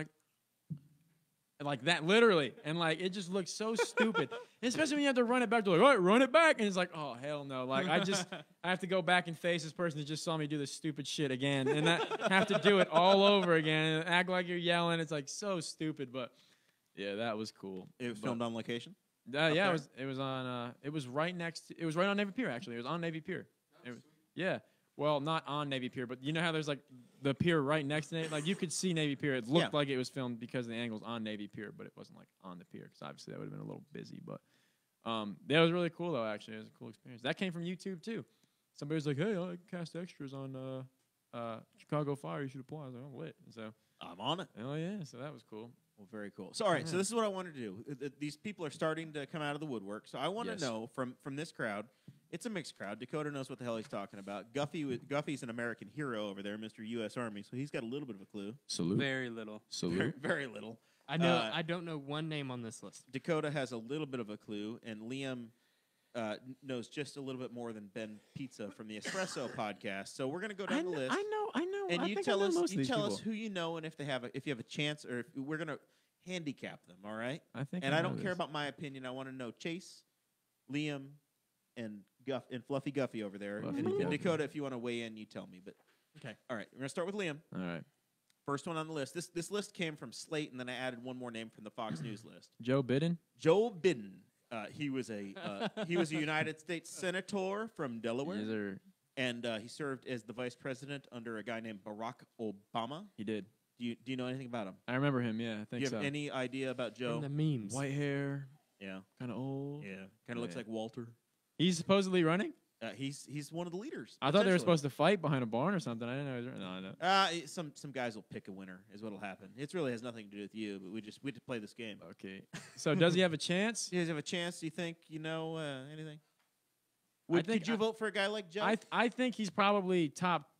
Like that, literally. And, like, it just looked so stupid. And especially when you have to run it back. They're like, all right, run it back. And it's like, oh, hell no. Like, I just I have to go back and face this person that just saw me do this stupid shit again. And that have to do it all over again and act like you're yelling. It's, like, so stupid. But, yeah, that was cool. It was But, filmed on location. Uh, yeah, there? it was, it was on, uh, it was right next, to, it was right on Navy Pier, actually. It was on Navy Pier. It was- yeah. Well, not on Navy Pier, but you know how there's like the pier right next to Navy? Like you could see Navy Pier. It looked Yeah. like it was filmed because of the angles on Navy Pier, but it wasn't like on the pier because obviously that would have been a little busy. But um, that was really cool though. Actually, it was a cool experience. That came from YouTube too. Somebody was like, "Hey, I cast extras on uh, uh, Chicago Fire. You should apply." I was like, "I'm lit." And so, I'm on it. oh yeah, so that was cool. Well, very cool. So, all right. So Yeah. this is what I want to do. Uh, th- These people are starting to come out of the woodwork. So I want to Yes. know from from this crowd. It's a mixed crowd. Dakota knows what the hell he's talking about. Guffey wa- Guffey's an American hero over there, Mister U S Army. So he's got a little bit of a clue. Salute, Very little. Very, very little. I know. Uh, I don't know one name on this list. Dakota has a little bit of a clue, and Liam uh, n- knows just a little bit more than Ben Pizza from the Espresso podcast. So we're gonna go down I, the kn- list, I know, I know. and I you think tell I know us most of you these tell people. us who you know and if they have a, if you have a chance, or if we're gonna handicap them. All right. I think, And I know don't care this. about my opinion. I want to know Chase, Liam, and Guff and Fluffy Guffey over there. Fluffy And, and Guffey. Dakota, if you want to weigh in, you tell me. But okay, all right. We're gonna start with Liam. All right, First one on the list. This this list came from Slate, and then I added one more name from the Fox News list. Joe Biden. Joe Biden. Uh, he was a uh, he was a United States senator from Delaware, Yes, sir. and uh, he served as the vice president under a guy named Barack Obama. He did. Do you do you know anything about him? I remember him. Yeah, I Do think you so. have any idea about Joe? From the memes. White hair, Yeah, kind of old. yeah. Kind of looks Yeah. like Walter. He's supposedly running. Uh, he's he's one of the leaders. I thought they were potentially. supposed to fight behind a barn or something. I didn't know. He was running. No, I know. Uh, it- some some guys will pick a winner is what'll happen. It really has nothing to do with you, but we just we just play this game. Okay. So does he have a chance? Do you guys have a chance? Do you think you know uh, anything? Would, think could you I- vote for a guy like Joe? I th- I think he's probably top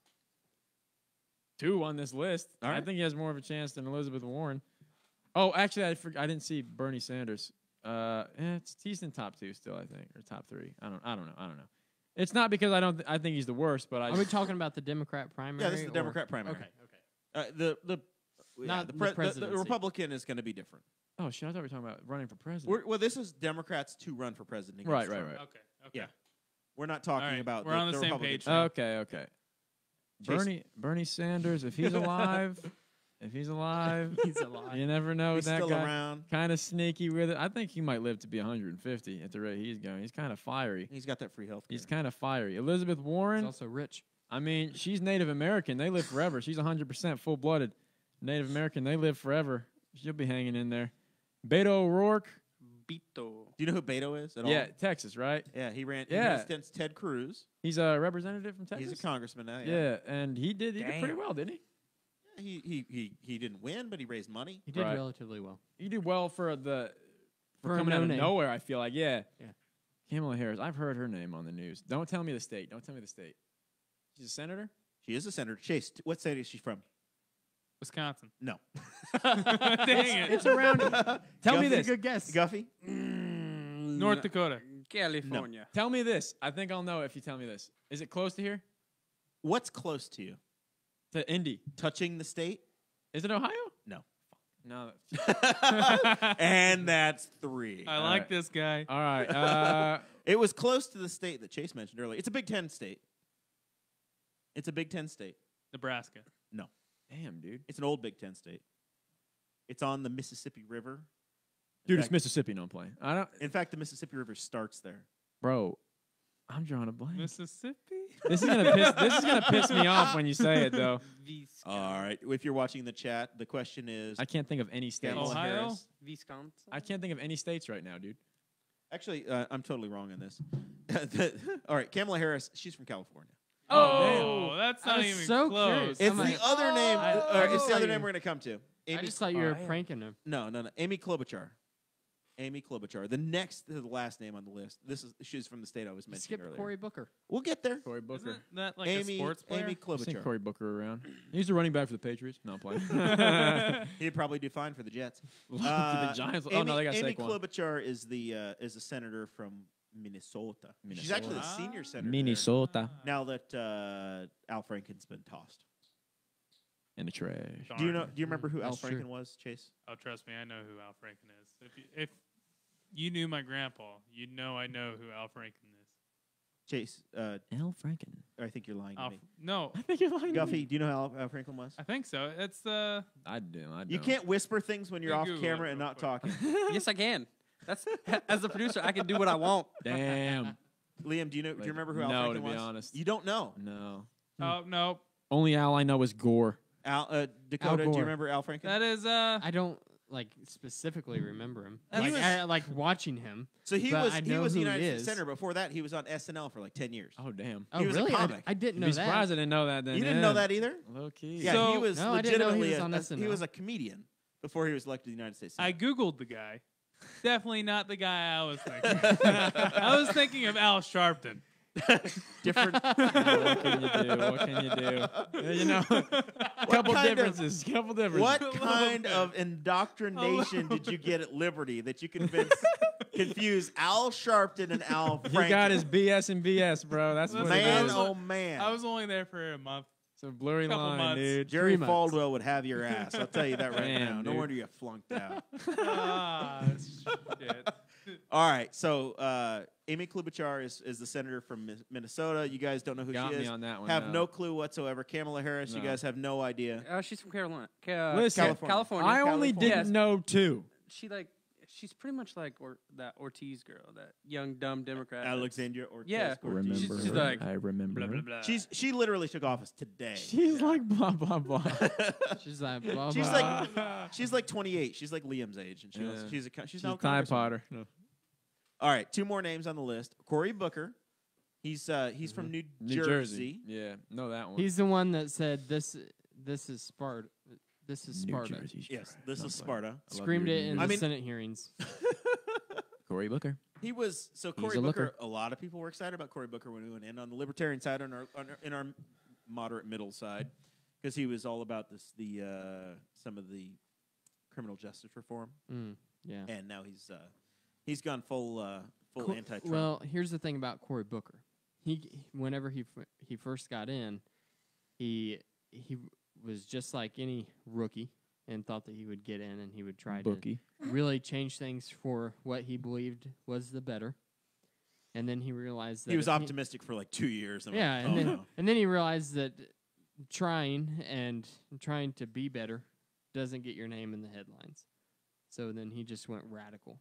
two on this list. All I right. think he has more of a chance than Elizabeth Warren. Oh, actually, I for- I didn't see Bernie Sanders. Uh, eh, it's he's in top two still, I think, or top three. I don't I don't know. I don't know. It's not because I don't. Th- I think he's the worst, but I. Are we talking about the Democrat primary? yeah, this is the or- Democrat primary. Okay. Okay. Uh, the the yeah, Not the, the pre- the, the presidency. Republican is going to be different. oh shit! I thought we were talking about running for president. We're, well, this is Democrats to run for president. against Right, right, Trump. right. Okay. Okay. Yeah. We're not talking right, about. we're the, on the same Republican page side. now. Okay, okay. Chase- Bernie Bernie Sanders, if he's alive, if he's alive, He's alive. you never know He's with that still guy. around. Kind of sneaky with it. I think he might live to be one hundred fifty at the rate he's going. He's kind of fiery. He's got that free health. He's kind of fiery. Elizabeth He's Warren, also rich. I mean, she's Native American. They live forever. She's one hundred percent full-blooded Native American. They live forever. She'll be hanging in there. Beto O'Rourke, Bito. Do you know who Beto is at yeah, all? Texas, right? Yeah, he ran. Yeah. He ran against Ted Cruz. He's a representative from Texas. He's a congressman now. yeah. Yeah. and he did he did pretty Damn. well, didn't he? He, he he he didn't win, but he raised money. He did Right. relatively well. He did well for the for, For a coming out of no-name. nowhere. I feel like, yeah, Yeah. Kamala Harris. I've heard her name on the news. Don't tell me the state. Don't tell me the state. She's a senator. She is a senator. Chase, t- what state is she from? Wisconsin. No. Dang it. It's around. Tell me Guffey? this. Good guess. Guffy? North Dakota. California. Tell me this. I think I'll know if you tell me this. Is it close to here? What's close to you? To Indy. Touching the state? Is it Ohio? No. No. And that's three. I All like right. this guy. All right. Uh, It was close to the state that Chase mentioned earlier. It's a Big Ten state. It's a Big Ten state. Nebraska. No. damn, dude. It's an old Big Ten state. It's on the Mississippi River. In Dude, it's fact- Mississippi. Don't play. I don't. In fact, the Mississippi River starts there. Bro, I'm drawing a blank. Mississippi. This is gonna piss. This is gonna piss me off when you say it, though. All right. If you're watching the chat, the question is I can't think of any states. Kamala Ohio? Harris. Wisconsin. I can't think of any states right now, dude. Actually, uh, I'm totally wrong on this. The- all right, Kamala Harris. She's from California. Oh, that's I not was even so close. curious. It's I'm the like, other name. I- uh, I it's just the thought other you- name we're gonna come to. I Amy. just thought you were Oh, yeah. pranking him. No, no, no. Amy Klobuchar. Amy Klobuchar. The next to the last name on the list. This is she's from the state I was mentioning Skip earlier. Cory Booker. We'll get there. Cory Booker. Isn't that like Amy. a sports player? Amy I've seen Klobuchar. Cory Booker around. He's the running back for the Patriots. No, I'm playing. He'd probably do fine for the Jets. For Uh, the Giants. Amy, Oh no, they got Amy Saquon. Klobuchar is the uh, is a senator from Minnesota. She's Minnesota. actually the Ah. senior senator. there Minnesota Now that uh, Al Franken's been tossed. in the trash. Do you know? Darn. Do you remember who Al That's true. Franken was, Chase? Oh, trust me, I know who Al Franken is. If you, if you knew my grandpa, you'd know I know who Al Franken is. Chase, uh, Al Franken. I think you're lying to Al, me. no, I think you're lying. to Guffy, me. do you know who Al, Al Franken was? I think so. It's uh, I do. I do. You can't whisper things when you're Yeah, off Google camera it and real not quick. talking. Yes, I can. That's as the producer, I can do what I want. Damn. Liam, do you know? do Like, you remember who Al no, Franken to be was? honest. You don't know. No. oh no, Only Al I know is Gore. Al uh, Dakota, do Gore. you remember Al Franken? that is uh, I don't like specifically remember him. He Like, was- I, like watching him. so he but was I he know was the who United he States is. Senator. Before that, he was on S N L for like ten years. Oh damn. Oh, He was a really? I, comic. I didn't You'd know be that. surprised I didn't know that. Then You didn't yeah. know that either? Low key. Yeah, So- he was No, I didn't know he legitimately was a, on a- S N L. he was a comedian before he was elected to the United States I Senate. googled the guy. Definitely not the guy I was thinking. I was thinking of Al Sharpton. Different. what can you do? What can you do? Yeah, you know, couple kind of- differences. couple differences. What little kind bit. of indoctrination did you get at Liberty that you convince confuse Al Sharpton and Al Franken? He got his B S and B S, bro. That's what Listen, it man. is. Oh man, I was only there for a month. It's a blurry couple line, months. dude. Jerry Three months. Falwell would have your ass. I'll tell you that right Damn, now. No dude. wonder you flunked out. ah, shit. All right, so uh, Amy Klobuchar is, is the senator from Mi- Minnesota. You guys don't know who Got she me is. on that one. Have no. no clue whatsoever. Kamala Harris, you No. guys have no idea. Uh, she's from Carolina. Ca- Listen, California. California. I only California. didn't know two. She like she's pretty much like or, that Ortiz girl, that young dumb Democrat. that's- Alexandria Ortiz. Yeah. Cortez. She's- she's like, I remember. Blah, her. blah, blah. She's she literally took office today. She's like blah blah blah. She's like, blah, She's blah. like she's like twenty-eight. She's like Liam's age, and she Yeah. was, she's a co- she's, She's now a a Tide congresswoman. Potter. No. All right, two more names on the list. Cory Booker. He's uh he's from New, New Jersey. Jersey. Yeah, know that one. He's the one that said this. This is Sparta. This is New Sparta. Jersey's Yes, trash. this No, is I'm playing. Sparta. I love Screamed your it in New I the mean- Senate hearings. Cory Booker. He was so He's Cory a Booker. looker. A lot of people were excited about Cory Booker when we went in on the libertarian side, on our, on our in our moderate middle side, because he was all about this the uh, some of the criminal justice reform, Mm, yeah. and now he's uh, he's gone full uh, full Co- anti-Trump. Well, here's the thing about Cory Booker. He, whenever he f- he first got in, he he was just like any rookie and thought that he would get in and he would try Bookie. to really change things for what he believed was the better. And then he realized that he was if optimistic for like two years. And yeah, went, and oh, then no. and then he realized that trying and trying to be better doesn't get your name in the headlines. So then he just went radical.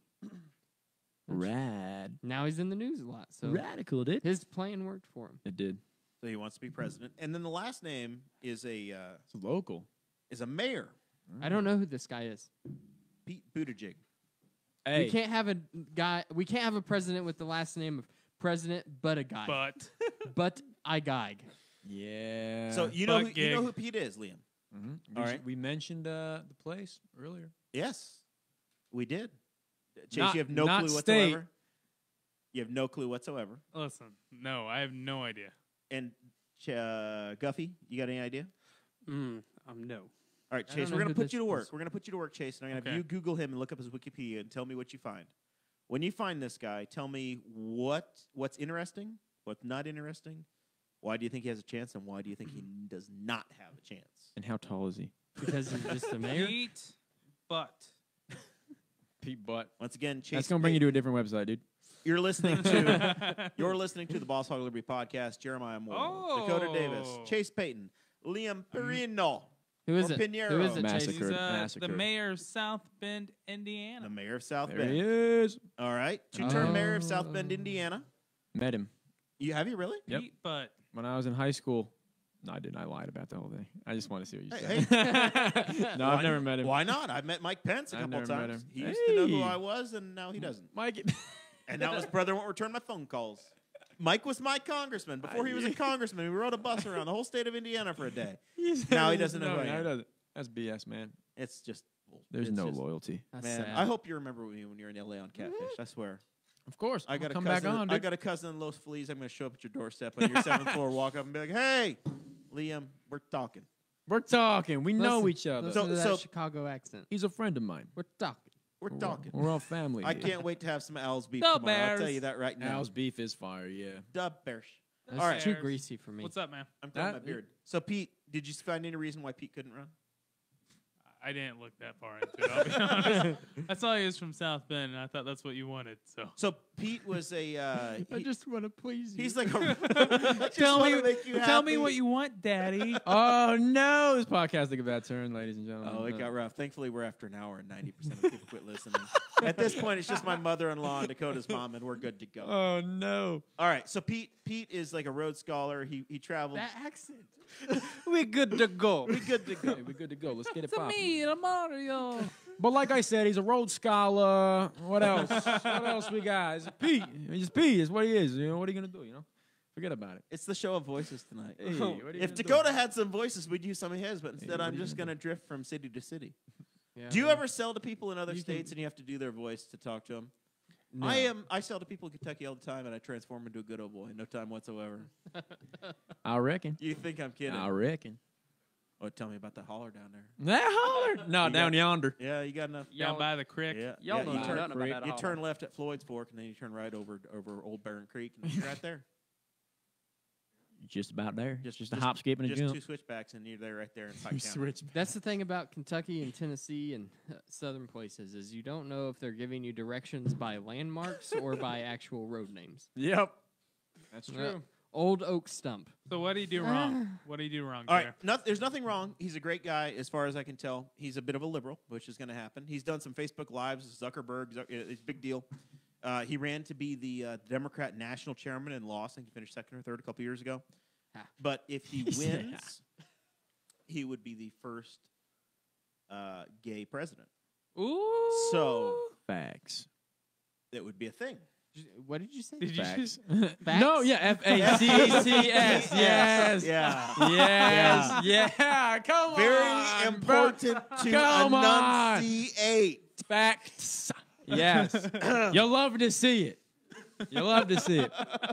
Rad. Now he's in the news a lot. So Radical, did his plan worked for him. it? Did. So he wants to be president, and then the last name is a uh, It's local. is a mayor, I don't know who this guy is. Pete Buttigieg. Hey, We can't have a guy. We can't have a president with the last name of president, but a guy. But But I geig. yeah. So you know Butt who, you know gig. who Pete is, Liam? Mhm. We, All s- right. we mentioned uh, the place earlier. Yes, we did. Chase, Not- you have no not clue state. whatsoever. You have no clue whatsoever. listen, no, I have no idea. And Ch- uh, Guffy, you got any idea? Mm, um, no. All right, I Chase, don't we're know going to who put this you to work. is. We're going to put you to work, Chase, and I'm going to Okay. have you Google him and look up his Wikipedia and tell me what you find. When you find this guy, tell me what what's interesting, what's not interesting, why do you think he has a chance, and why do you think he does not have a chance? And how tall is he? Because he's just a mayor. Pete Butt. Pete Butt. Once again, Chase. That's gonna bring you to a different website, dude. You're listening to you're listening to the Boss Hog Liberty podcast. Jeremiah Morrell, Dakota Davis, Oh. Chase Peyton, Liam Pineiro, Who is or it? Pineiro. Who is it, Chase? Massacre. He's uh, the Massacred. mayor of South Bend, the Indiana. mayor of South There Bend. he is. All right, two-term mayor of South Oh. Bend, Indiana. Met him You have you really? Yep. Pete Butt. when I was in high school. No, I didn't. I lied about the whole thing. I just want to see what you Hey, said. no, Why- I've never met him. Why not? I've met Mike Pence a I've couple never met times. him. He used to know who Hey. I was, and now he doesn't. Mike. And now his brother won't return my phone calls. Mike was my congressman before he was a congressman. We rode a bus around the whole state of Indiana for a day. Now he doesn't know who I No, he am. doesn't. That's B S, man. It's just There's it's no just- loyalty. That's Man, sad. I hope you remember me when you're in L A on Catfish. I swear. Of course. I got a come cousin. back on. I Dude. got a cousin in Los Feliz. I'm going to show up at your doorstep on your seventh floor, walk up and be like, "Hey, Liam, we're talking." We're talking. We know Listen, each other. Listen So- to that so- Chicago accent. He's a friend of mine. We're talking. We're We're- talking. We're all family. I here. can't wait to have some Al's beef The tomorrow. I'll tell Bears. you that right now. Al's beef is fire. Yeah. The Bears. That's All right. too Bears. greasy for me. What's up, man? I'm cutting my That- beard. So, Pete, did you find any reason why Pete couldn't run? I didn't look that far into it. I'll be honest. I saw he was from South Bend, and I thought that's what you wanted. So So, Pete was a. Uh, I he- just want to please you. he's like a. I just tell wanna me, make you tell me happy. what you want, Daddy. Oh no! This podcast took a bad turn, ladies and gentlemen. Oh, it Uh, got rough. Thankfully, we're after an hour and ninety percent of the people quit listening. At this point, it's just my mother-in-law and Dakota's mom, and we're good to go. Oh no! All right, so Pete Pete is like a Rhodes Scholar. He he traveled. that accent. We good to go. We good to go. Okay, we're good to go. Let's get it It's popping. me, the Mario. But like I said, he's a Rhodes Scholar. What else? what else we got? It's Pete. He's Pete. It's what he is. You know what are you gonna do? You know, forget about it. It's the show of voices tonight. Hey, what are you If gonna do? Dakota had some voices, we'd use some of his, but instead what I'm are you just gonna going to drift from city to city. Yeah, Do you well, ever sell to people in other You states can- and you have to do their voice to talk to them? no. I am. I sell to people in Kentucky all the time, and I transform into a good old boy in no time whatsoever. I reckon. You think I'm kidding? I reckon. Oh, tell me about that holler down there. That holler. No, You down got- yonder. Yeah, you got enough. Down by the creek. Yeah, Y'all yeah, don't you know turn, nothing about that you at all. turn left at Floyd's Fork, and then you turn right over over Old Barren Creek, and you're right there. Just about there. Just- Just, a just- hop, skip, and a Just jump. two switchbacks, and you're there right there in Pike You County. switch. That's the thing about Kentucky and Tennessee and uh, southern places is you don't know if they're giving you directions by landmarks or by actual road names. Yep. That's Yeah. Old Oak Stump. So what do you do wrong? What do you do wrong, All Claire? right, no, there's nothing wrong. He's a great guy, as far as I can tell. He's a bit of a liberal, which is going to happen. He's done some Facebook Lives. Zuckerberg, Zuck- it's a big deal. Uh, he ran to be the uh, Democrat national chairman and lost. I think he finished second or third a couple years ago. Ah. But if he He said, wins, he would be the first uh, gay president. Ooh. So Facts. that would be a thing. What did you say? Did you Facts. just Facts? No, yeah, F A C T S. Yes. Yeah. Yes. Yeah. Come Very on. important to Come on. enunciate. Facts. Yes. You'll love to see it. You'll love to see it.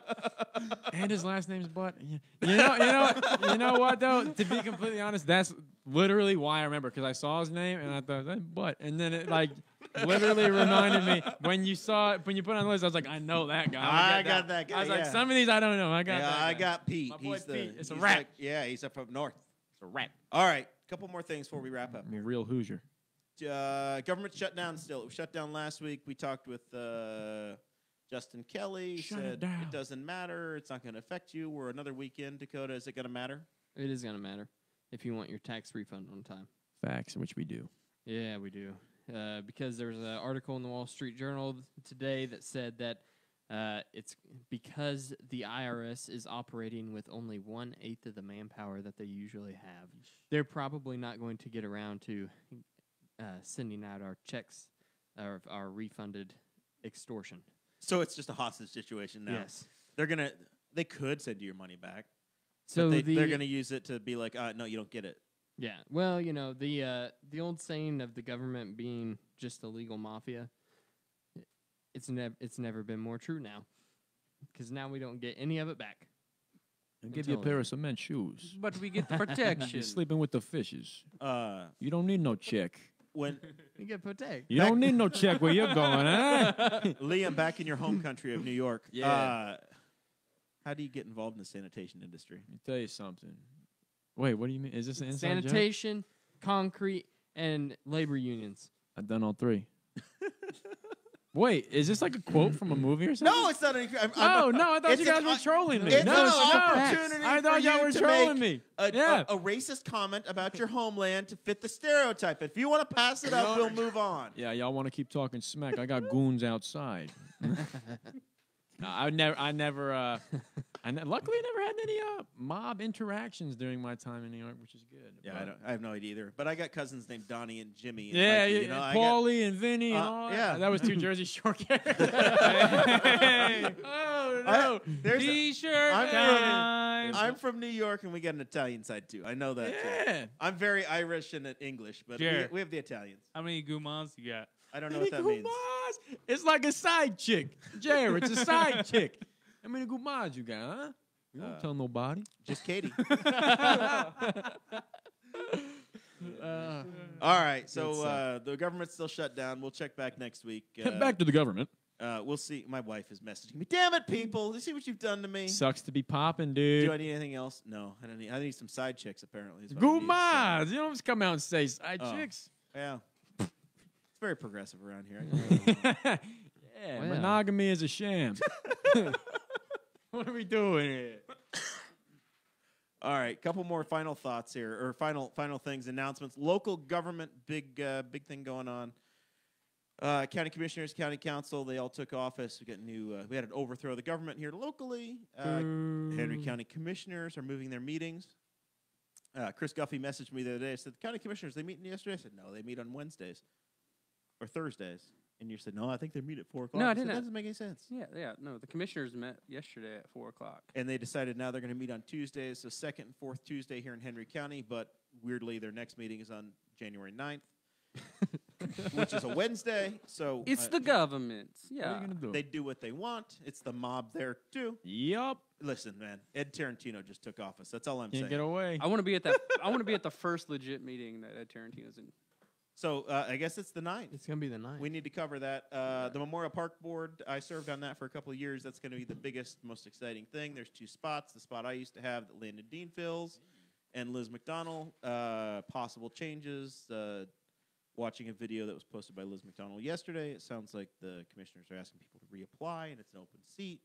And his last name's Butt. You know, you know, you know what though? To be completely honest, that's literally why I remember because I saw his name and I thought that's Butt, and then it like literally reminded me when you saw it when you put it on the list. I was like, I know that guy. I'm gonna I get got that guy, I was like, yeah. some of these I don't know. I got. Yeah, that I guy. got Pete. My boy he's the, Pete. It's a he's rap. like- yeah, he's up up north. It's a rap. All right, couple more things before we wrap up. I'm a real Hoosier. Uh, government shut down still. It was shut down last week. We talked with uh, Justin Kelly. Shut it said down. doesn't matter. It's not going to affect you. We're another weekend, Dakota. Is it going to matter? It is going to matter if you want your tax refund on time. Facts, which we do. Yeah, we do. Uh, because there was an article in the Wall Street Journal th- today that said that uh, it's because the I R S is operating with only one eighth of the manpower that they usually have. They're probably not going to get around to uh, sending out our checks, our, our refunded extortion. So it's just a hostage situation now. Yes. They're gonna. They could send you your money back. So but they, the they're going to use it to be like, uh, no, you don't get it. Yeah, well, you know, the uh, the old saying of the government being just a legal mafia, it's never it's never been more true now, because now we don't get any of it back. I'll give you a pair of cement shoes. But we get the You're protection. sleeping with the fishes. Uh, You don't need no check. when You get protect. You don't need no check where you're going, huh? Liam, back in your home country of New York, Yeah. uh, how do you get involved in the sanitation industry? Let me tell you something. Wait, what do you mean? Is this an inside joke? Sanitation, concrete, and labor unions. I've done all three. Wait, is this like a quote from a movie or something? No, it's not. Any, I'm, Oh, I'm, no, I thought it's you guys an- were trolling me. It's no, an it's not. opportunity I for thought y'all you were to trolling make me. A, Yeah. a, a racist comment about your homeland to fit the stereotype. If you want to pass it up, we'll move on. Yeah, y'all want to keep talking smack. I got goons outside. No, I never, I never, uh, I ne- luckily I never had any uh, mob interactions during my time in New York, which is good. Yeah, But- I don't. I have no idea either. But I got cousins named Donnie and Jimmy. And Yeah, Mikey, yeah, you know, I Paulie and Vinny and Uh, all yeah. that. That was two Jersey Shore characters. Hey. Oh, got, no. I, there's a, T-shirt I'm time. from, I'm from New York, and we got an Italian side too. I know that. too. Yeah. I'm very Irish and English, but we, Jared. we have the Italians. How many gumans you got? I don't know what that means. Gumas. It's like a side chick. Jared, it's a side chick. How many gumas you got, huh? You don't Uh, tell nobody. Just Katie. Uh, All right, so Good stuff. uh, the government's still shut down. We'll check back next week. Uh, Back to the government. Uh, we'll see. My wife is messaging me. Damn it, people! You see what you've done to me? Sucks to be popping, Do dude. I need anything else? No, I don't need. I need some side chicks. Apparently, is what I need, so- Gumas. You don't just come out and say side Oh. chicks. Yeah, it's very progressive around here. I know. Yeah, Well. monogamy is a sham. What are we doing here? All right, couple more final thoughts here, or final final things, announcements. Local government, big uh, big thing going on. Uh, county commissioners, county council, they all took office. We got new. Uh, we had an overthrow of the government here locally. Uh, Henry County commissioners are moving their meetings. Uh, Chris Guffey messaged me the other day. I said, "The county commissioners, they meet yesterday." I said, "No, they meet on Wednesdays or Thursdays." And you said, "No, I think they meet at four o'clock." No, I said, didn't. That doesn't make any sense. Yeah, yeah. No, the commissioners met yesterday at four o'clock. And they decided now they're going to meet on Tuesdays, so second and fourth Tuesday here in Henry County. But weirdly, their next meeting is on January ninth, which is a Wednesday. So It's uh, the government. What Yeah. are you gonna do? they do what they want. It's the mob there too. Yup. Listen, man, Ed Tarantino just took office. That's all I'm Can't saying. get away. I want to be at that. I want to be at the first legit meeting that Ed Tarantino's in. So uh, I guess it's the ninth. it's gonna be the ninth. We need to cover that. Uh, the Memorial Park Board, I served on that for a couple of years. That's going to be the biggest, most exciting thing. There's two spots. The spot I used to have that Landon Dean fills and Liz McDonald. Uh, possible changes. Uh, watching a video that was posted by Liz McDonald yesterday, it sounds like the commissioners are asking people to reapply, and it's an open seat.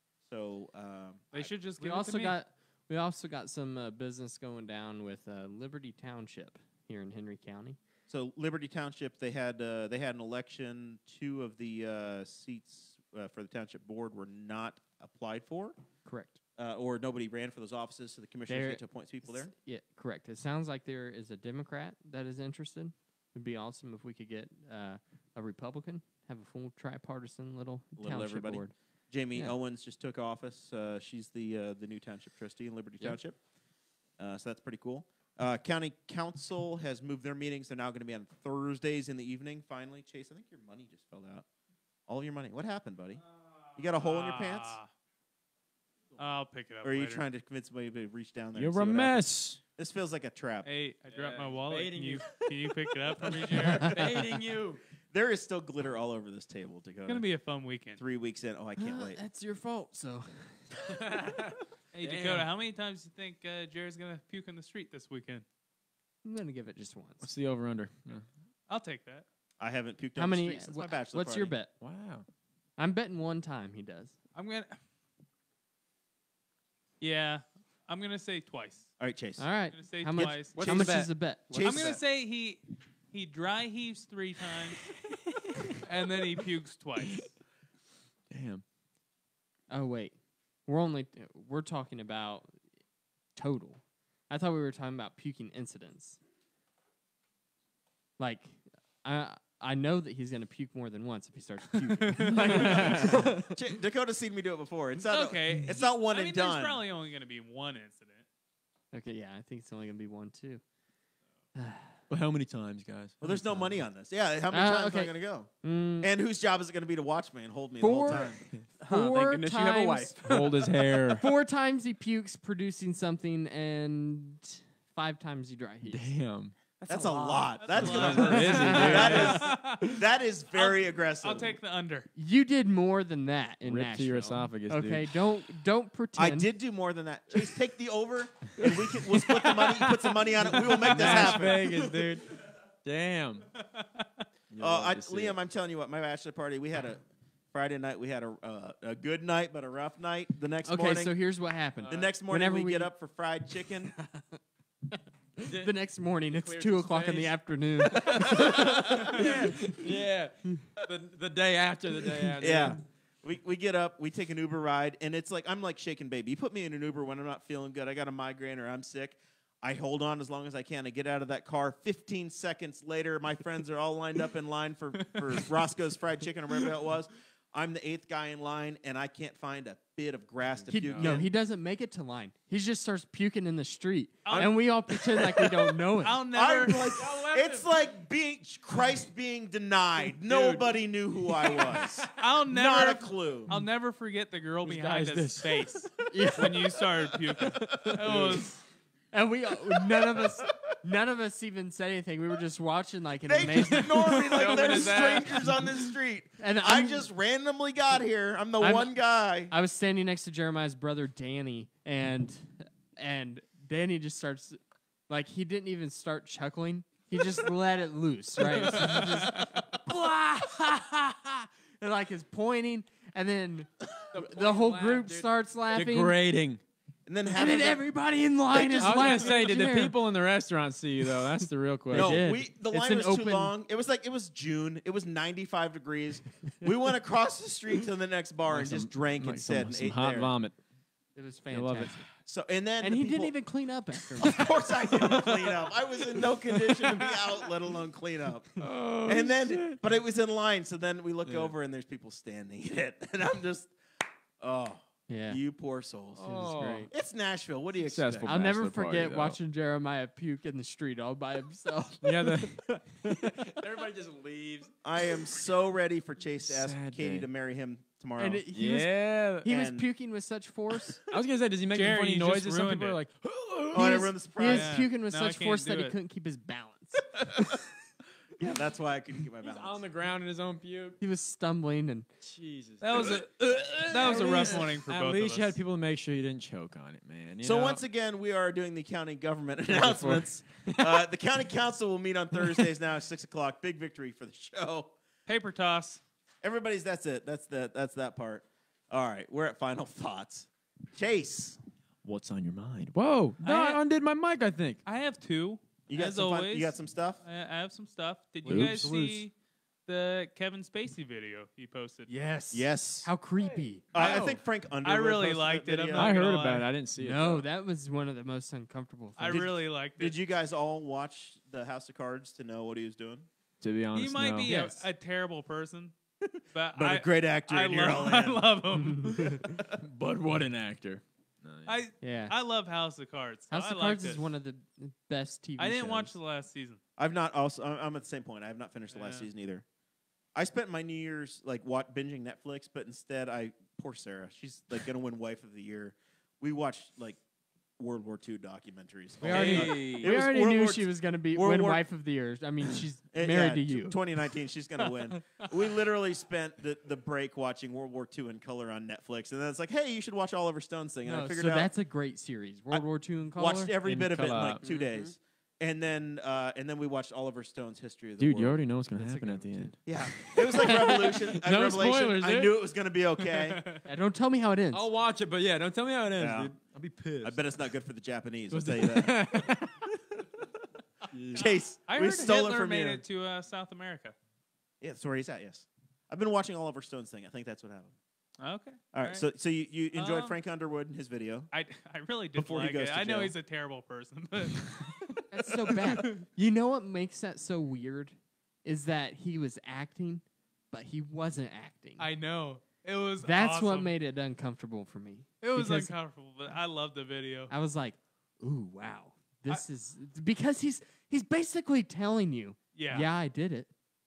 So um, They should just we give it to also me. got we also got some uh, business going down with uh, Liberty Township here in Henry County. So Liberty Township, they had uh, they had an election. Two of the uh, seats uh, for the township board were not applied for, Correct. uh, or nobody ran for those offices. So the commissioners There- get to appoint people there. Yeah, correct. It sounds like there is a Democrat that is interested. It'd be awesome if we could get uh, a Republican, have a full tripartisan little, Little township everybody. board. Jamie Yeah. Owens just took office. Uh, she's the uh, the new township trustee in Liberty Yep. Township. Uh, so that's pretty cool. Uh, County Council has moved their meetings. They're now going to be on Thursdays in the evening. Finally, Chase, I think your money just fell out. All of your money. What happened, buddy? You got a hole in your pants? Ah. I'll pick it up. Or are you later. trying to convince somebody to reach down there? and You're see a what happens? mess. This feels like a trap. Hey, I dropped Yeah, my wallet. baiting Can you, you. can you pick it up for me, Jared? Baiting you. There is still glitter all over this table to go. It's gonna be a fun weekend. three weeks in. Oh, I can't Uh, wait. That's your fault. So Hey, Damn. Dakota, how many times do you think uh, Jared's gonna puke in the street this weekend? I'm gonna give it just once. What's the over under? I'll take that. I haven't puked How on many? the street since my wha- bachelor what's your party. bet? Wow. I'm betting one time he does. I'm gonna. Yeah, I'm gonna say twice. All right, Chase. All right. I'm gonna say How much? twice. What's How the much bet? is the bet? Chase I'm gonna bet. say he he dry heaves three times, and then he pukes twice. Damn. Oh wait, we're only we're talking about total. I thought we were talking about puking incidents. Like, I I know that he's gonna puke more than once if he starts puking. Ch- Dakota's seen me do it before. It's not Okay. It's not one I mean, and there's done. probably only gonna be one incident. Okay, yeah, I think it's only gonna be one too. Well, how many times, guys? Well, there's no money on this. Yeah, how many Uh, times okay. am I going to go? Mm, And whose job is it going to be to watch me and hold me Four- the whole time? Huh, four thank goodness you have a times- wife. Hold his hair. Four times he pukes producing something, and five times he dry heaves. Damn. That's a lot. That's, a going lot. to hurt. Busy, dude. That is that is very aggressive. I'll take the under. You did more than that in Rip to Nashville. your esophagus, Okay, dude. don't don't pretend. I did do more than that. Chase, take the over, and we can we'll split the money. You put some money on it. We will make this Las happen. Vegas, dude. Damn. You'll Uh, love I, to see Liam, it. I'm telling you what. My bachelor party, we had a Friday night. We had a uh, a good night, but a rough night. The next Okay, morning, so here's what happened. the next morning whenever we, we- get up for fried chicken. the next morning, it's Clear two some o'clock in the space. afternoon. yeah. The, the day after the day after. Yeah. We, we get up, we take an Uber ride, and it's like, I'm like shaking baby. You put me in an Uber when I'm not feeling good. I got a migraine or I'm sick. I hold on as long as I can. I get out of that car. fifteen seconds later, my friends are all lined up in line for, for Roscoe's Fried Chicken or whatever it was. I'm the eighth guy in line, and I can't find a bit of grass to He, puke no, in. he doesn't make it to line. He just starts puking in the street, I'll- and we all pretend like we don't know it. I'll never. I'm like, it's like being Christ being denied. Nobody knew who I was. I'll Not a never. clue. I'll never forget the girl Whose behind guy is his this? face Yeah. when you started puking. It was. And we all- none of us none of us even said anything. We were just watching like an They just amazing. ignore me like Open they're his ass. strangers on the street. And I I'm- just randomly got here. I'm the I'm- one guy. I was standing next to Jeremiah's brother Danny, and and Danny just starts like he didn't even start chuckling. He just let it loose, right? So he just, and like is pointing, and then the whole laugh, group dude. starts laughing, Degrading. And then half and then of them- everybody in line is I was laughing. gonna say, did the Yeah. people in the restaurant see you though? That's the real question. No, did. we the It's line an was open- too long. It was like it was June. It was ninety-five degrees. We went across the street to the next bar Like and some- just drank Like instead some, and some ate hot there. vomit. It was I love it. fantastic. So and then And the he people- didn't even clean up after. Of course I didn't clean up. I was in no condition to be out, let alone clean up. Oh, and then, but it was in line. So then we look Yeah. over and there's people standing in it, and I'm just, oh, Yeah, you poor souls. it was Oh. great. It's Nashville. What do you Successful. expect? I'll never bachelor forget party, though. watching Jeremiah puke in the street all by himself. Yeah, the everybody just leaves. I am so ready for Chase to ask Sad Katie day. to marry him tomorrow. And it, he was Yeah. he was And- puking with such force. I was gonna say, does he make Jerry, funny you just noises? Some ruined people are it. like, oh, he I was- ruined the He surprise. was Yeah. puking with Now I such can't force do that he it. couldn't keep his balance. Yeah, that's why I couldn't keep my he's balance. on the ground in his own puke. He was stumbling and Jesus. That was a that was a rough morning for At both least of you had us. people to make sure you didn't choke on it, man. You So know? once again, we are doing the county government announcements. uh, the county council will meet on Thursdays now at six o'clock. Big victory for the show. Paper toss. Everybody's. That's it. That's the. That's that part. All right, we're at final thoughts. Chase, what's on your mind? Whoa! No, I- I undid my mic. I think. I have two. you got As some. Fun, always. you got some stuff. I, I have some stuff. Did you Oops. guys see the Kevin Spacey video he posted? yes, Yes. How creepy! I, I No. think Frank Underwood. I really posted liked that it. I'm video. not I gonna heard lie. about it. I didn't see it. No, though. that was one of the most uncomfortable I things. really liked it. Did you guys all watch the House of Cards to know what he was doing? To be honest, He might no. be Yes. a, a terrible person, but, But I, a great actor, I and you're love, all I in. love him. But what an actor! No, yeah. I Yeah, I love House of Cards. so House I of liked Cards it. is one of the best T V. I didn't shows. watch the last season. I've not also. I'm I'm at the same point. I have not finished the last Yeah. season either. I spent my New Year's like wat binging Netflix, but instead I poor Sarah. She's like gonna win Wife of the Year. We watched like World War Two documentaries. We all already- the time. Hey. It We was already World knew War she T- was going to be World win War- Wife of the Year. I mean, she's Uh, married yeah, to t- you. twenty nineteen, she's gonna win. We literally spent the, the break watching World War Two in color on Netflix, and then it's like, hey, you should watch Oliver Stone's thing. And No, I figured so out that's a great series. World I War Two in color. watched every In bit of it in color. like two Mhm. days, and then uh, and then we watched Oliver Stone's History of the Dude, World. you already know what's gonna That's a happen good at the one, end. Yeah, it was like Revolution. uh, No Revelation. spoilers, I dude. knew it was gonna be okay. Yeah, don't tell me how it ends. I'll watch it, but yeah, don't tell me how it ends, Yeah. dude. I'll be pissed. I bet it's not good for the Japanese. I'll Was tell it- you that. Chase, I we heard stole Hitler it from made you. it to uh, South America. Yeah, that's where he's at. Yes, I've been watching Oliver Stone's thing. I think that's what happened. Okay. All right, so so you, you enjoyed Um, Frank Underwood and his video. I, I really did Before he like goes it. to I know jail. he's a terrible person, but That's so bad. You know what makes that so weird is that he was acting, but he wasn't acting. I know it was. That's what awesome. made it uncomfortable for me. it was because uncomfortable. But I loved the video. I was like, "Ooh, wow, this is because he's he's basically telling you, Yeah. yeah, I did it,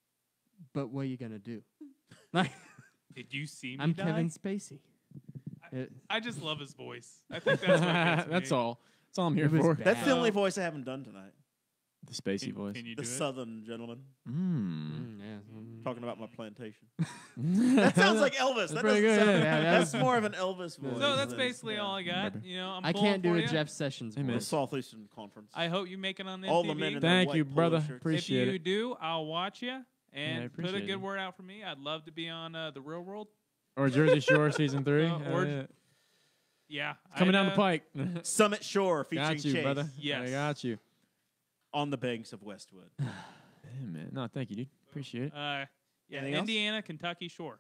but what are you gonna do? Like, Did you see me I'm die? Kevin Spacey. I, It, I just love his voice. I think that's what gets That's me. all. That's all I'm here It was for. bad. That's the So- only voice I haven't done tonight. The Spacey Can, voice. can you The do it? southern gentleman Mm. mm, yeah. mm. talking about my plantation. that That sounds like Elvis. That pretty doesn't good, sound. yeah. Yeah, that's that's- more of an Elvis voice. So that's than- basically yeah. all I got. Remember. You know, I'm I pulling can't do for a ya. Jeff Sessions Hey, man. The voice. Southeastern Conference. I hope you make it on M T V. All the men in their Thank white you, polo brother. shirts. If Appreciate you it. do, I'll watch you and I put a appreciate good it. word out for me. I'd love to be on uh, the Real World. Or Jersey Shore season three. Uh, Hell or- yeah. Yeah, Coming I'd, down the uh, pike. Summit Shore featuring got you, Chase brother. Yes. I got you. on the banks of Westwood. Yeah, man. No, thank you, dude. Appreciate it. Uh, yeah, Anything else? Indiana, Kentucky Shore.